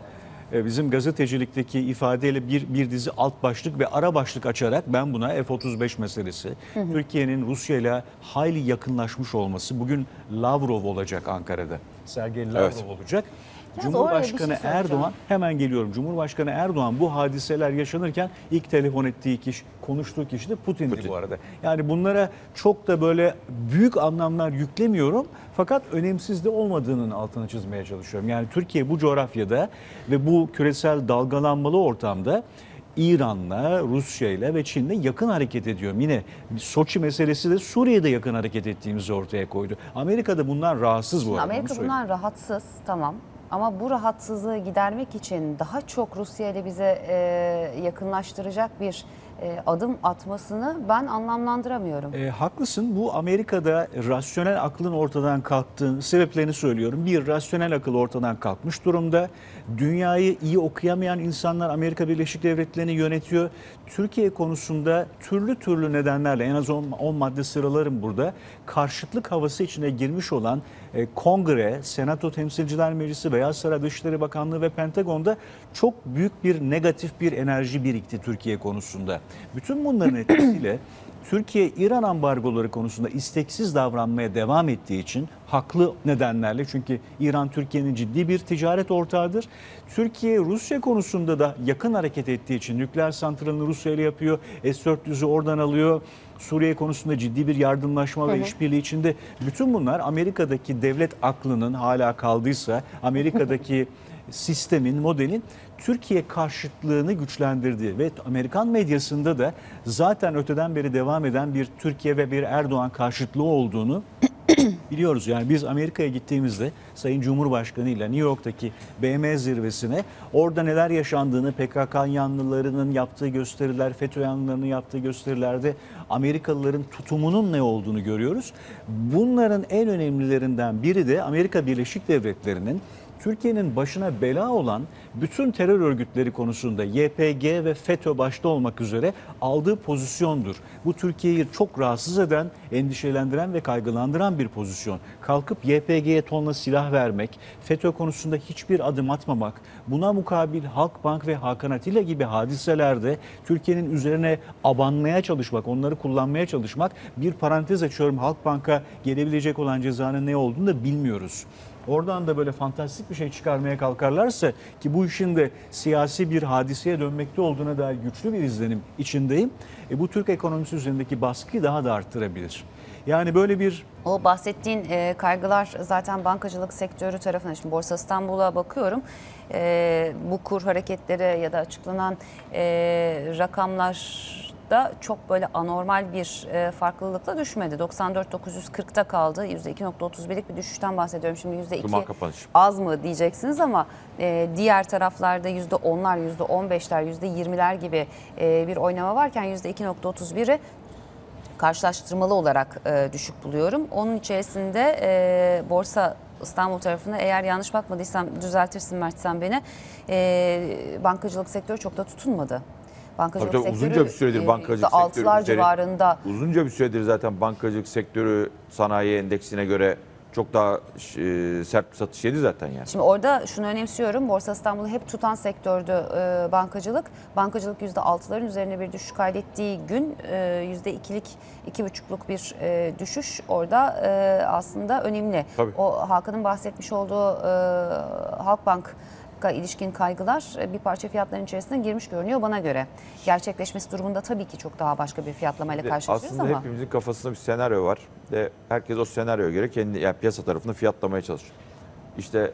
e, bizim gazetecilikteki ifadeyle bir, bir dizi alt başlık ve ara başlık açarak ben buna F otuz beş meselesi, hı hı. Türkiye'nin Rusya ile hayli yakınlaşmış olması, bugün Lavrov olacak Ankara'da. Sergey Lavrov evet. olacak. Ya Cumhurbaşkanı şey Erdoğan, hemen geliyorum. Cumhurbaşkanı Erdoğan bu hadiseler yaşanırken ilk telefon ettiği kişi, konuştuğu kişi de Putin'di Putin. bu arada. Yani bunlara çok da böyle büyük anlamlar yüklemiyorum. Fakat önemsiz de olmadığının altını çizmeye çalışıyorum. Yani Türkiye bu coğrafyada ve bu küresel dalgalanmalı ortamda İran'la, Rusya'yla ve Çin'le yakın hareket ediyor. Yine Soçi meselesi de Suriye'de yakın hareket ettiğimizi ortaya koydu. Amerika'da bundan rahatsız bu arada. Amerika bundan rahatsız, tamam. Ama bu rahatsızlığı gidermek için daha çok Rusya ile bize e, yakınlaştıracak bir e, adım atmasını ben anlamlandıramıyorum. E, haklısın. Bu Amerika'da rasyonel aklın ortadan kalktığı sebeplerini söylüyorum. Bir, rasyonel akıl ortadan kalkmış durumda. Dünyayı iyi okuyamayan insanlar Amerika Birleşik Devletleri'ni yönetiyor. Türkiye konusunda türlü türlü nedenlerle, en az on madde sıralarım burada, karşıtlık havası içine girmiş olan e, Kongre, Senato Temsilciler Meclisi, Beyaz Saray Dışişleri Bakanlığı ve Pentagon'da çok büyük bir negatif bir enerji birikti Türkiye konusunda. Bütün bunların etkisiyle Türkiye İran ambargoları konusunda isteksiz davranmaya devam ettiği için, haklı nedenlerle, çünkü İran Türkiye'nin ciddi bir ticaret ortağıdır. Türkiye Rusya konusunda da yakın hareket ettiği için nükleer santralini Rusya ile yapıyor, S dört yüzü oradan alıyor. Suriye konusunda ciddi bir yardımlaşma ve işbirliği içinde. Bütün bunlar Amerika'daki devlet aklının hala kaldıysa, Amerika'daki sistemin, modelin Türkiye karşıtlığını güçlendirdiği ve Amerikan medyasında da zaten öteden beri devam eden bir Türkiye ve bir Erdoğan karşıtlığı olduğunu biliyoruz. Yani biz Amerika'ya gittiğimizde Sayın Cumhurbaşkanı ile New York'taki B M zirvesine, orada neler yaşandığını, P K K yanlılarının yaptığı gösteriler, FETÖ yanlılarının yaptığı gösterilerde Amerikalıların tutumunun ne olduğunu görüyoruz. Bunların en önemlilerinden biri de Amerika Birleşik Devletleri'nin Türkiye'nin başına bela olan bütün terör örgütleri konusunda Y P G ve FETÖ başta olmak üzere aldığı pozisyondur. Bu Türkiye'yi çok rahatsız eden, endişelendiren ve kaygılandıran bir pozisyon. Kalkıp Y P G'ye tonla silah vermek, FETÖ konusunda hiçbir adım atmamak, buna mukabil Halkbank ve Hakan Atilla gibi hadiselerde Türkiye'nin üzerine abanmaya çalışmak, onları kullanmaya çalışmak, bir parantez açıyorum, Halkbank'a gelebilecek olan cezanın ne olduğunu da bilmiyoruz. Oradan da böyle fantastik bir şey çıkarmaya kalkarlarsa, ki bu işin de siyasi bir hadiseye dönmekte olduğuna dair güçlü bir izlenim içindeyim. E bu Türk ekonomisi üzerindeki baskıyı daha da arttırabilir. Yani böyle bir... O bahsettiğin e, kaygılar zaten bankacılık sektörü tarafından, şimdi Borsa İstanbul'a bakıyorum. E, bu kur hareketleri ya da açıklanan e, rakamlar da çok böyle anormal bir e, farklılıkla düşmedi. doksan dört bin dokuz yüz kırkta kaldı. yüzde iki virgül otuz birlik bir düşüşten bahsediyorum. Şimdi yüzde iki az mı diyeceksiniz ama e, diğer taraflarda yüzde onlar, yüzde on beşler, yüzde yirmiler gibi e, bir oynama varken yüzde iki virgül otuz biri karşılaştırmalı olarak e, düşük buluyorum. Onun içerisinde e, Borsa İstanbul tarafında, eğer yanlış bakmadıysam düzeltirsin Mert sen beni, e, bankacılık sektörü çok da tutunmadı. Bankacılık tabii, tabii, sektörü uzunca bir süredir bankacılık sektörü civarında. Uzunca bir süredir zaten bankacılık sektörü sanayi endeksine göre çok daha e, sert bir satış yedi zaten yani. Şimdi orada şunu önemsiyorum. Borsa İstanbul'u hep tutan sektördü e, bankacılık. Bankacılık yüzde altıların üzerine bir düşüş kaydettiği gün e, yüzde ikilik, iki buçukluk bir e, düşüş orada e, aslında önemli. Tabii. O Hakan'ın bahsetmiş olduğu e, Halkbank ilişkin kaygılar bir parça fiyatların içerisine girmiş görünüyor bana göre. Gerçekleşmesi durumunda tabii ki çok daha başka bir fiyatlamayla karşılaşacağız ama. Aslında hepimizin kafasında bir senaryo var ve herkes o senaryoya göre kendi, yani piyasa tarafını fiyatlamaya çalışıyor. İşte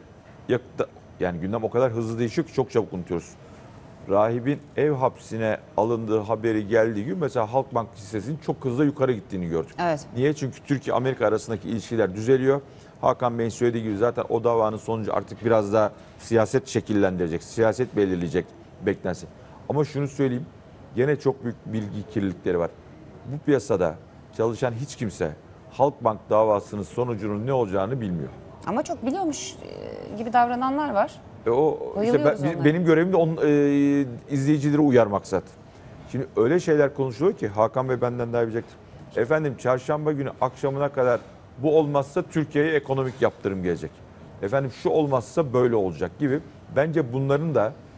yani gündem o kadar hızlı değişiyor ki çok çabuk unutuyoruz. Rahibin ev hapsine alındığı haberi geldiği gün mesela Halkbank hissesinin çok hızlı yukarı gittiğini gördük. Evet. Niye? Çünkü Türkiye-Amerika arasındaki ilişkiler düzeliyor. Hakan Bey'in söylediği gibi zaten o davanın sonucu artık biraz daha siyaset şekillendirecek, siyaset belirleyecek beklentisi. Ama şunu söyleyeyim, gene çok büyük bilgi kirlilikleri var. Bu piyasada çalışan hiç kimse Halkbank davasının sonucunun ne olacağını bilmiyor. Ama çok biliyormuş gibi davrananlar var. E o işte ben, benim görevim de onun e, izleyicileri uyarmak zaten. Şimdi öyle şeyler konuşuluyor ki Hakan Bey benden daha bilecektir. Efendim çarşamba günü akşamına kadar bu olmazsa Türkiye'ye ekonomik yaptırım gelecek. Efendim şu olmazsa böyle olacak gibi. Bence bunların da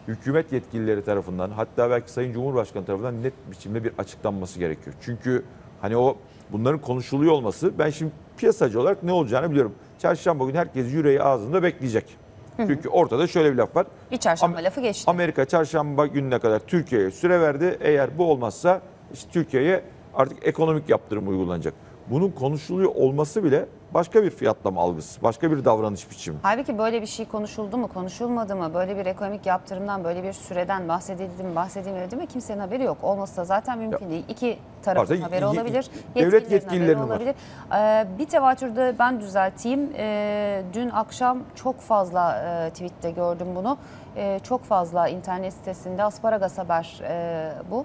hükümet yetkilileri tarafından, hatta belki Sayın Cumhurbaşkanı tarafından net biçimde bir açıklanması gerekiyor. Çünkü hani o bunların konuşuluyor olması, ben şimdi piyasacı olarak ne olacağını biliyorum. Çarşamba günü herkes yüreği ağzında bekleyecek. Hı hı. Çünkü ortada şöyle bir laf var. Bir çarşamba Am- lafı geçti. Amerika çarşamba gününe kadar Türkiye'ye süre verdi. Eğer bu olmazsa işte Türkiye'ye artık ekonomik yaptırım uygulanacak. Bunun konuşuluyor olması bile başka bir fiyatlama algısı, başka bir davranış biçimi. Halbuki böyle bir şey konuşuldu mu, konuşulmadı mı? Böyle bir ekonomik yaptırımdan, böyle bir süreden bahsedildi mi, bahsedilmedi mi? Kimsenin haberi yok. Olması da zaten mümkün ya, değil. İki tarafın Varsa, haberi olabilir, devlet yetkililerinin olabilir. Ee, bir tevatürde ben düzelteyim. Ee, dün akşam çok fazla e, tweette gördüm bunu. E, çok fazla internet sitesinde Asparagas Haber e, bu.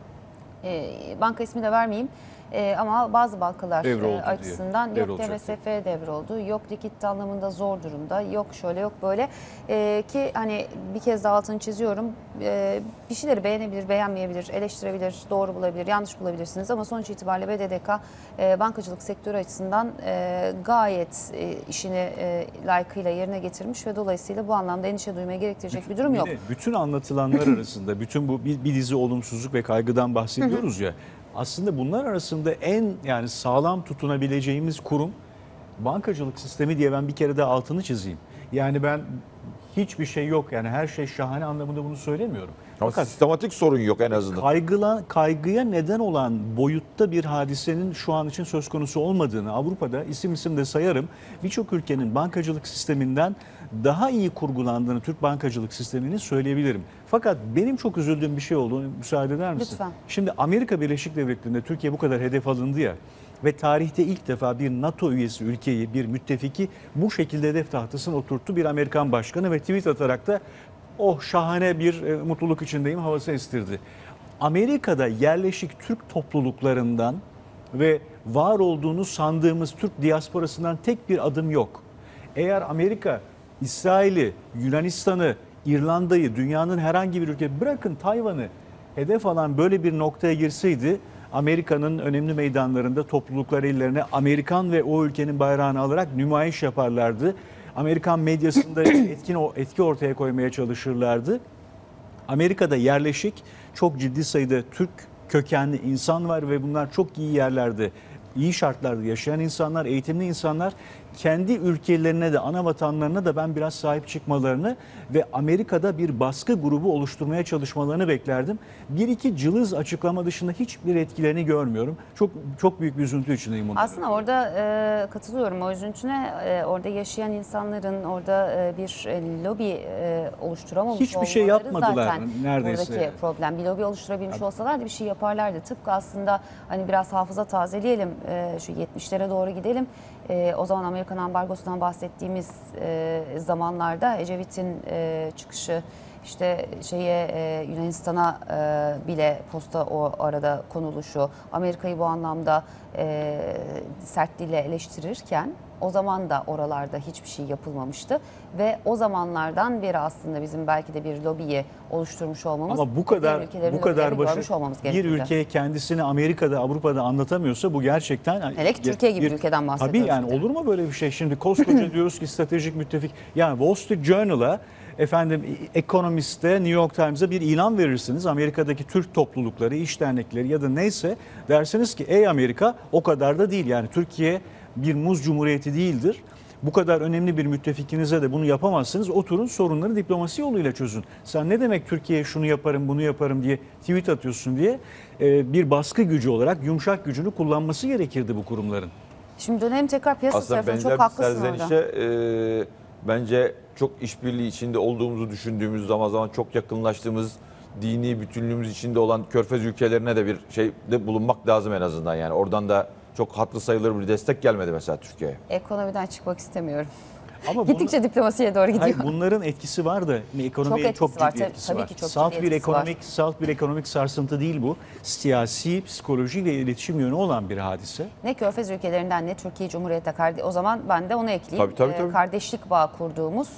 E, banka ismi de vermeyeyim. Ee, ama bazı bankalar e, açısından diye. yok T M S F devroldu, yok likit anlamında zor durumda, yok şöyle yok böyle ee, ki hani bir kez daha altını çiziyorum, ee, bir şeyleri beğenebilir, beğenmeyebilir, eleştirebilir, doğru bulabilir, yanlış bulabilirsiniz ama sonuç itibariyle B D D K e, bankacılık sektörü açısından e, gayet e, işini e, layıkıyla yerine getirmiş ve dolayısıyla bu anlamda endişe duymaya gerektirecek bütün, bir durum yok. Bütün anlatılanlar arasında bütün bu bir, bir dizi olumsuzluk ve kaygıdan bahsediyoruz ya. Aslında bunlar arasında en yani sağlam tutunabileceğimiz kurum bankacılık sistemi diye ben bir kere de altını çizeyim. Yani ben hiçbir şey yok yani her şey şahane anlamında bunu söylemiyorum. Ama Fakat sistematik sorun yok en azından. Kaygıla, kaygıya neden olan boyutta bir hadisenin şu an için söz konusu olmadığını Avrupa'da isim isim de sayarım. Birçok ülkenin bankacılık sisteminden daha iyi kurgulandığını Türk bankacılık sistemini söyleyebilirim. Fakat benim çok üzüldüğüm bir şey oldu. Müsaade eder misin? Lütfen. Şimdi Amerika Birleşik Devletleri'nde Türkiye bu kadar hedef alındı ya ve tarihte ilk defa bir NATO üyesi ülkeyi, bir müttefiki bu şekilde hedef tahtasına oturttu bir Amerikan başkanı ve tweet atarak da oh şahane bir e, mutluluk içindeyim havası estirdi. Amerika'da yerleşik Türk topluluklarından ve var olduğunu sandığımız Türk diasporasından tek bir adım yok. Eğer Amerika, İsrail'i, Yunanistan'ı, İrlanda'yı, dünyanın herhangi bir ülke bırakın Tayvan'ı hedef alan böyle bir noktaya girseydi Amerika'nın önemli meydanlarında topluluklar ellerine Amerikan ve o ülkenin bayrağını alarak nümayiş yaparlardı. Amerikan medyasında etkin etki ortaya koymaya çalışırlardı. Amerika'da yerleşik çok ciddi sayıda Türk kökenli insan var ve bunlar çok iyi yerlerde, iyi şartlarda yaşayan insanlar, eğitimli insanlar. Kendi ülkelerine de ana vatanlarına da ben biraz sahip çıkmalarını ve Amerika'da bir baskı grubu oluşturmaya çalışmalarını beklerdim. Bir iki cılız açıklama dışında hiçbir etkilerini görmüyorum. Çok çok büyük bir üzüntü içindeyim ondan. Aslında orada e, katılıyorum o üzüntüne. E, orada yaşayan insanların orada e, bir e, lobi e, oluşturamamış hiçbir olmaları şey yapmadılar zaten neredeyse. buradaki problem. Bir lobi oluşturabilmiş olsalardı bir şey yaparlardı. Tıpkı aslında hani biraz hafıza tazeleyelim, e, şu yetmişlere doğru gidelim. E, o zaman Amerikan ambargosundan bahsettiğimiz e, zamanlarda Ecevit'in e, çıkışı, işte şeye e, Yunanistan'a e, bile posta o arada konuluşu, Amerika'yı bu anlamda e, sert dille eleştirirken o zaman da oralarda hiçbir şey yapılmamıştı ve o zamanlardan beri aslında bizim belki de bir lobiyi oluşturmuş olmamız, ama bu kadar bu kadar başı bir ülke kendisini Amerika'da, Avrupa'da anlatamıyorsa bu gerçekten hele ki Türkiye gibi bir ülkeden bahsediyoruz. Tabii yani olur mu böyle bir şey? Şimdi koskoca diyoruz ki stratejik müttefik. Yani Wall Street Journal'a, efendim Economist'e, New York Times'a bir ilan verirsiniz. Amerika'daki Türk toplulukları, iş dernekleri ya da neyse dersiniz ki ey Amerika o kadar da değil. Yani Türkiye bir muz cumhuriyeti değildir. Bu kadar önemli bir müttefikinize de bunu yapamazsınız. Oturun sorunları diplomasi yoluyla çözün. Sen ne demek Türkiye'ye şunu yaparım bunu yaparım diye tweet atıyorsun diye bir baskı gücü olarak yumuşak gücünü kullanması gerekirdi bu kurumların. Şimdi dönelim tekrar piyasa aslında tarafına, çok haklısın orada. Aslında benzer e, bence çok işbirliği içinde olduğumuzu düşündüğümüz, zaman zaman çok yakınlaştığımız, dini bütünlüğümüz içinde olan Körfez ülkelerine de bir şeyde bulunmak lazım en azından. Yani oradan da çok hatırı sayılır bir destek gelmedi mesela Türkiye'ye. Ekonomiden çıkmak istemiyorum. Ama gittikçe bunu, diplomasiye doğru gidiyor. Hayır, bunların etkisi var da ekonomiye çok, çok ciddi var, etkisi tabii var. Ki çok salt ciddi bir ekonomik var. salt bir ekonomik sarsıntı değil bu. Siyasi, psikoloji ve iletişim yönü olan bir hadise. Ne Körfez ülkelerinden ne Türkiye Cumhuriyeti kardeş. O zaman ben de onu ekleyeyim. Tabii, tabii, tabii. Ee, kardeşlik bağı kurduğumuz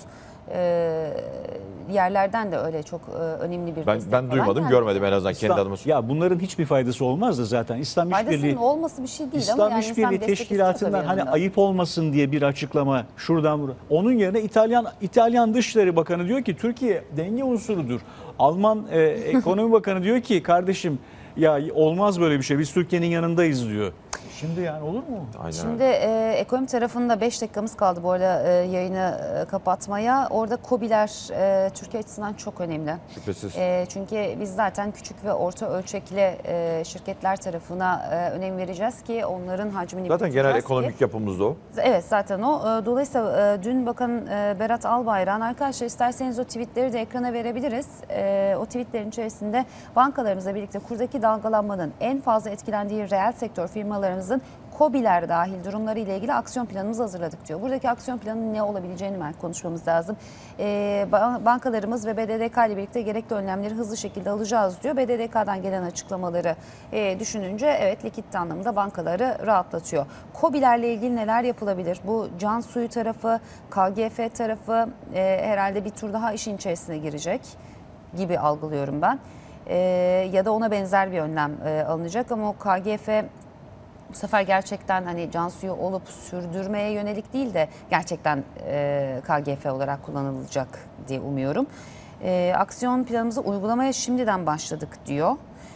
e, yerlerden de öyle çok e, önemli bir Ben, destek ben falan duymadım, gelmedi. görmedim en azından kendi İslam- adıma. Ya bunların hiçbir faydası olmaz da zaten İslam Faydasının İşbirliği olması bir şey değil İslam ama yani insan İşbirliği destek istiyor Teşkilatı'ndan tabii hani yanında. ayıp olmasın diye bir açıklama şuradan buraya. Onun yerine İtalyan İtalyan Dışişleri Bakanı diyor ki Türkiye denge unsurudur. Alman e, Ekonomi Bakanı diyor ki kardeşim ya olmaz böyle bir şey, biz Türkiye'nin yanındayız diyor. Şimdi yani olur mu? Aynen Şimdi öyle. e, ekonomi tarafında beş dakikamız kaldı bu arada e, yayını e, kapatmaya. Orada KOBİ'ler e, Türkiye açısından çok önemli. Şüphesiz. E, çünkü biz zaten küçük ve orta ölçekli e, şirketler tarafına e, önem vereceğiz ki onların hacmini Zaten genel büyüteceğiz ki- ekonomik yapımız da o. Evet zaten o. E, Dolayısıyla e, dün Bakan e, Berat Albayrak'ın, arkadaşlar isterseniz o tweetleri de ekrana verebiliriz. E, O tweetlerin içerisinde bankalarımızla birlikte kurdaki dalgalanmanın en fazla etkilendiği reel sektör firmalarımızın KOBİ'ler dahil durumları ile ilgili aksiyon planımızı hazırladık diyor. Buradaki aksiyon planının ne olabileceğini ben konuşmamız lazım. E, bankalarımız ve B D D K ile birlikte gerekli önlemleri hızlı şekilde alacağız diyor. B D D K'dan gelen açıklamaları e, düşününce evet likit anlamında bankaları rahatlatıyor. KOBİ'lerle ilgili neler yapılabilir? Bu can suyu tarafı, K G F tarafı e, herhalde bir tur daha işin içerisine girecek gibi algılıyorum ben. E, ya da ona benzer bir önlem e, alınacak ama o K G F bu sefer gerçekten hani can suyu olup sürdürmeye yönelik değil de gerçekten e, K G F olarak kullanılacak diye umuyorum. E, aksiyon planımızı uygulamaya şimdiden başladık diyor.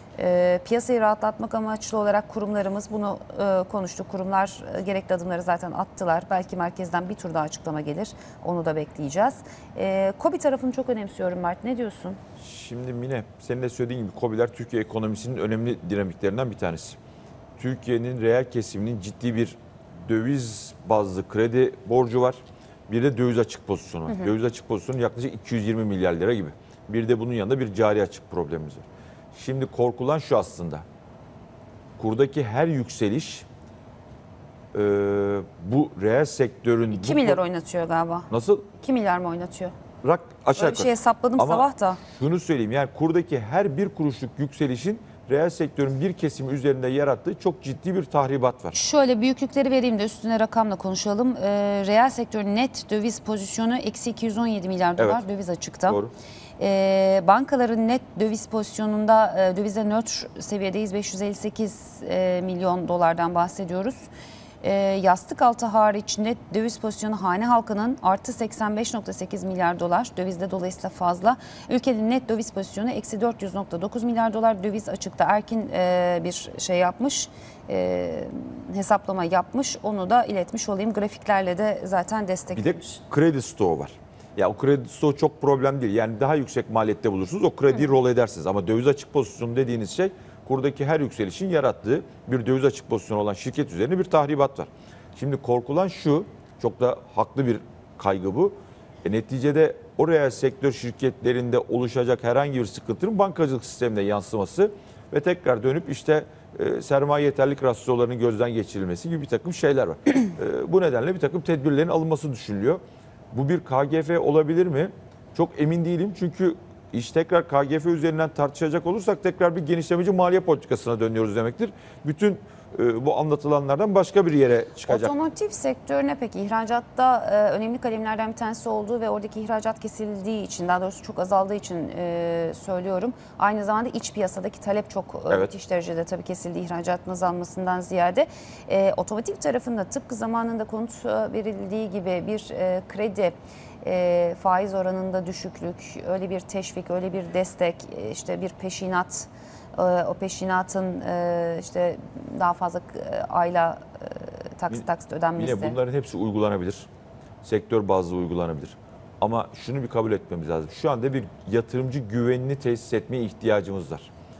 E, piyasayı rahatlatmak amaçlı olarak kurumlarımız bunu e, konuştu. Kurumlar e, gerekli adımları zaten attılar. Belki merkezden bir tur daha açıklama gelir. Onu da bekleyeceğiz. E, KOBİ tarafını çok önemsiyorum Mert. Ne diyorsun? Şimdi Mine, senin de söylediğin gibi KOBİ'ler Türkiye ekonomisinin önemli dinamiklerinden bir tanesi. Türkiye'nin reel kesiminin ciddi bir döviz bazlı kredi borcu var. Bir de döviz açık pozisyonu var. Hı hı. Döviz açık pozisyonu yaklaşık iki yüz yirmi milyar lira gibi. Bir de bunun yanında bir cari açık problemimiz var. Şimdi korkulan şu aslında. Kurdaki her yükseliş e, bu reel sektörün... iki bu milyar oynatıyor galiba. Nasıl? iki milyar mı oynatıyor? Rak aşağı Öyle bir şey hesapladım Ama sabah da. şunu söyleyeyim, yani kurdaki her bir kuruşluk yükselişin reel sektörün bir kesimi üzerinde yarattığı çok ciddi bir tahribat var. Şöyle büyüklükleri vereyim de üstüne rakamla konuşalım. Ee, reel sektörün net döviz pozisyonu eksi iki yüz on yedi milyar dolar Evet. döviz açıkta. Doğru. Ee, bankaların net döviz pozisyonunda e, dövize nötr seviyedeyiz. beş yüz elli sekiz e, milyon dolardan bahsediyoruz. E, yastık altı hariç net döviz pozisyonu hane halkının artı seksen beş virgül sekiz milyar dolar. Dövizde dolayısıyla fazla. Ülkenin net döviz pozisyonu eksi dört yüz virgül dokuz milyar dolar. Döviz açıkta. Erkin e, bir şey yapmış. E, hesaplama yapmış. Onu da iletmiş olayım. Grafiklerle de zaten Bir desteklemiş. de kredi stoğu var. Ya o kredi stoğu çok problem değil. Yani daha yüksek maliyette bulursunuz. O krediyi rol edersiniz. Ama döviz açık pozisyonu dediğiniz şey kurdaki her yükselişin yarattığı bir döviz açık pozisyonu olan şirket üzerine bir tahribat var. Şimdi korkulan şu, çok da haklı bir kaygı bu. E, neticede o reel sektör şirketlerinde oluşacak herhangi bir sıkıntının bankacılık sistemine yansıması ve tekrar dönüp işte e, sermaye yeterlilik rasyolarının gözden geçirilmesi gibi bir takım şeyler var. e, bu nedenle bir takım tedbirlerin alınması düşünülüyor. Bu bir K G F olabilir mi? Çok emin değilim çünkü iş tekrar K G F üzerinden tartışacak olursak tekrar bir genişlemeci maliye politikasına dönüyoruz demektir. Bütün e, bu anlatılanlardan başka bir yere çıkacak. Otomotiv sektörüne peki ihracatta e, önemli kalemlerden bir tanesi olduğu ve oradaki ihracat kesildiği için, daha doğrusu çok azaldığı için e, söylüyorum. Aynı zamanda iç piyasadaki talep çok e, Evet. müthiş derecede tabii kesildi ihracatın azalmasından ziyade. E, otomotiv tarafında tıpkı zamanında konut verildiği gibi bir e, kredi e, faiz oranında düşüklük, öyle bir teşvik, öyle bir destek, e, işte bir peşinat, e, o peşinatın e, işte daha fazla e, ayla e, taksit taksit ödenmesi. Yine bunların hepsi uygulanabilir. Sektör bazlı uygulanabilir. Ama şunu bir kabul etmemiz lazım. Şu anda bir yatırımcı güvenini tesis etmeye ihtiyacımız var.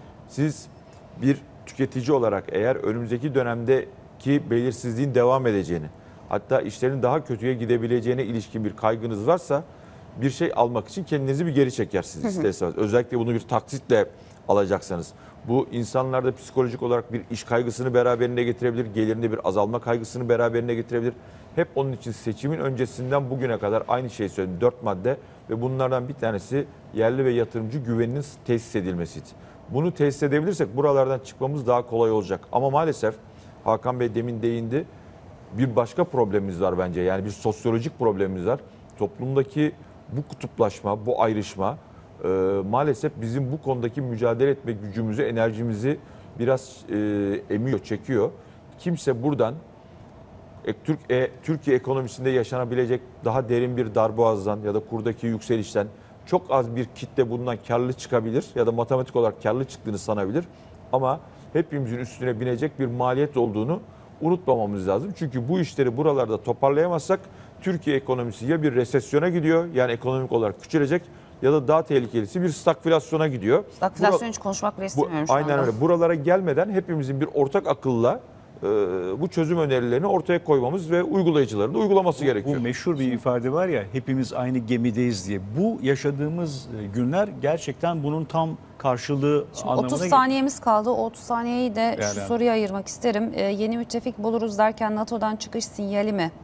Siz bir tüketici olarak eğer önümüzdeki dönemdeki belirsizliğin devam edeceğini, hatta işlerin daha kötüye gidebileceğine ilişkin bir kaygınız varsa bir şey almak için kendinizi bir geri çekersiniz isterseniz. Özellikle bunu bir taksitle alacaksanız. Bu insanlarda psikolojik olarak bir iş kaygısını beraberinde getirebilir, gelirinde bir azalma kaygısını beraberinde getirebilir. Hep onun için seçimin öncesinden bugüne kadar aynı şeyi söyledim. Dört madde ve bunlardan bir tanesi yerli ve yatırımcı güveninin tesis edilmesiydi. Bunu tesis edebilirsek buralardan çıkmamız daha kolay olacak. Ama maalesef Hakan Bey demin değindi. Bir başka problemimiz var bence. Yani bir sosyolojik problemimiz var. Toplumdaki bu kutuplaşma, bu ayrışma e, maalesef bizim bu konudaki mücadele etme gücümüzü, enerjimizi biraz e, emiyor, çekiyor. Kimse buradan e, Türk, e, Türkiye ekonomisinde yaşanabilecek daha derin bir darboğazdan ya da kurdaki yükselişten çok az bir kitle bundan karlı çıkabilir ya da matematik olarak karlı çıktığını sanabilir. Ama hepimizin üstüne binecek bir maliyet olduğunu unutmamamız lazım. Çünkü bu işleri buralarda toparlayamazsak Türkiye ekonomisi ya bir resesyona gidiyor, yani ekonomik olarak küçülecek, ya da daha tehlikelisi bir stagflasyona gidiyor. Stagflasyon Bura, hiç konuşmak bile bu, istemiyorum şu aynen anda. öyle. Buralara gelmeden hepimizin bir ortak akılla e, bu çözüm önerilerini ortaya koymamız ve uygulayıcıların da uygulaması gerekiyor. Bu meşhur bir ifade var ya, hepimiz aynı gemideyiz diye. Bu yaşadığımız günler gerçekten bunun tam karşılığı Şimdi anlamına otuz geliyor. saniyemiz kaldı. O otuz saniyeyi de şu Yani. soruya ayırmak isterim. Ee, yeni müttefik buluruz derken NATO'dan çıkış sinyali mi?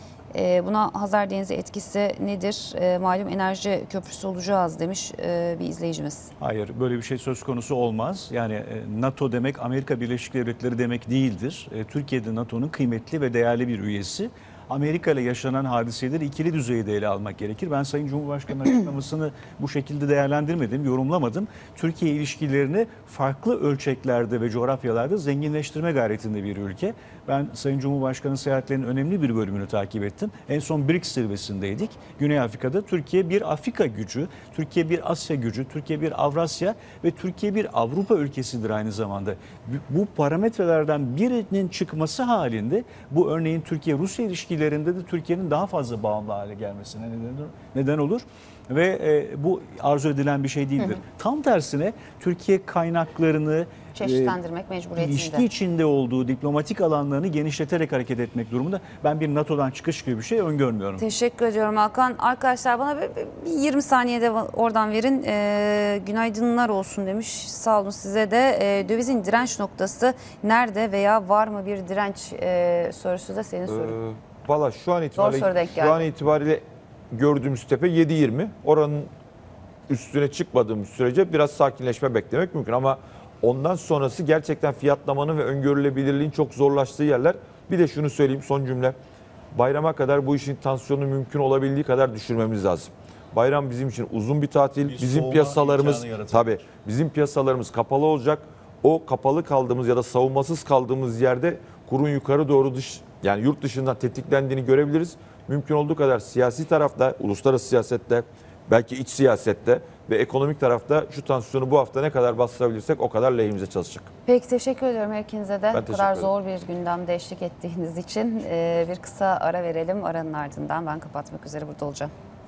Ee, buna Hazar Denizi etkisi nedir? Ee, malum enerji köprüsü olacağız demiş e, bir izleyicimiz. Hayır, böyle bir şey söz konusu olmaz. Yani e, NATO demek Amerika Birleşik Devletleri demek değildir. E, Türkiye'de NATO'nun kıymetli ve değerli bir üyesi. Amerika ile yaşanan hadiseleri ikili düzeyde ele almak gerekir. Ben Sayın Cumhurbaşkanı'nın açıklamasını bu şekilde değerlendirmedim, yorumlamadım. Türkiye ilişkilerini farklı ölçeklerde ve coğrafyalarda zenginleştirme gayretinde bir ülke. Ben Sayın Cumhurbaşkanı seyahatlerinin önemli bir bölümünü takip ettim. En son B R I C S zirvesindeydik. Güney Afrika'da Türkiye bir Afrika gücü, Türkiye bir Asya gücü, Türkiye bir Avrasya ve Türkiye bir Avrupa ülkesidir aynı zamanda. Bu parametrelerden birinin çıkması halinde bu örneğin Türkiye-Rusya ilişkilerinde de Türkiye'nin daha fazla bağımlı hale gelmesine neden olur. Ve e, bu arzu edilen bir şey değildir. Hı hı. Tam tersine Türkiye kaynaklarını çeşitlendirmek e, mecburiyetinde. İlişki içinde olduğu diplomatik alanlarını genişleterek hareket etmek durumunda. Ben bir NATO'dan çıkış gibi bir şey öngörmüyorum. Teşekkür ediyorum Hakan. Arkadaşlar bana bir, bir yirmi saniyede oradan verin. E, günaydınlar olsun demiş. Sağ olun size de. E, dövizin direnç noktası nerede veya var mı bir direnç e, sorusu da senin sorun. Ee, Valla şu an itibariyle, şu an itibariyle gördüğümüz tepe yedi yirmi. Oranın üstüne çıkmadığımız sürece biraz sakinleşme beklemek mümkün ama ondan sonrası gerçekten fiyatlamanın ve öngörülebilirliğin çok zorlaştığı yerler. Bir de şunu söyleyeyim, son cümle. Bayrama kadar bu işin tansiyonunu mümkün olabildiği kadar düşürmemiz lazım. Bayram bizim için uzun bir tatil. Bir bizim piyasalarımız tabii bizim piyasalarımız kapalı olacak. O kapalı kaldığımız ya da savunmasız kaldığımız yerde kurun yukarı doğru dış yani yurt dışından tetiklendiğini görebiliriz. Mümkün olduğu kadar siyasi tarafta, uluslararası siyasette, belki iç siyasette ve ekonomik tarafta şu tansiyonu bu hafta ne kadar bastırabilirsek o kadar lehimize çalışacak. Peki teşekkür ediyorum her ikinize de. Bu kadar ederim. zor bir gündemde eşlik ettiğiniz için. Ee, bir kısa ara verelim. Aranın ardından ben kapatmak üzere burada olacağım.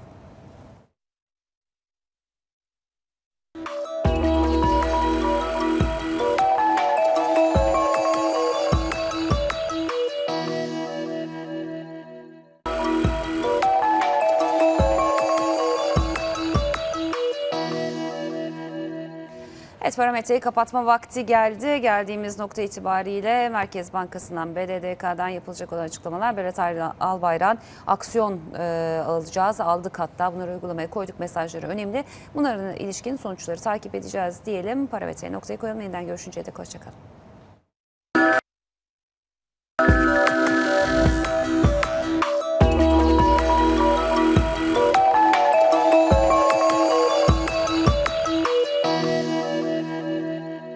Evet, parametreyi kapatma vakti geldi. Geldiğimiz nokta itibariyle Merkez Bankası'ndan, B D D K'dan yapılacak olan açıklamalar. Berat Albayrak'ın aksiyon e, alacağız, aldık hatta bunları uygulamaya koyduk mesajları önemli. Bunların ilişkin sonuçları takip edeceğiz diyelim. Parametreye noktayı koyalım. Yeniden görüşünceye dek hoşçakalın.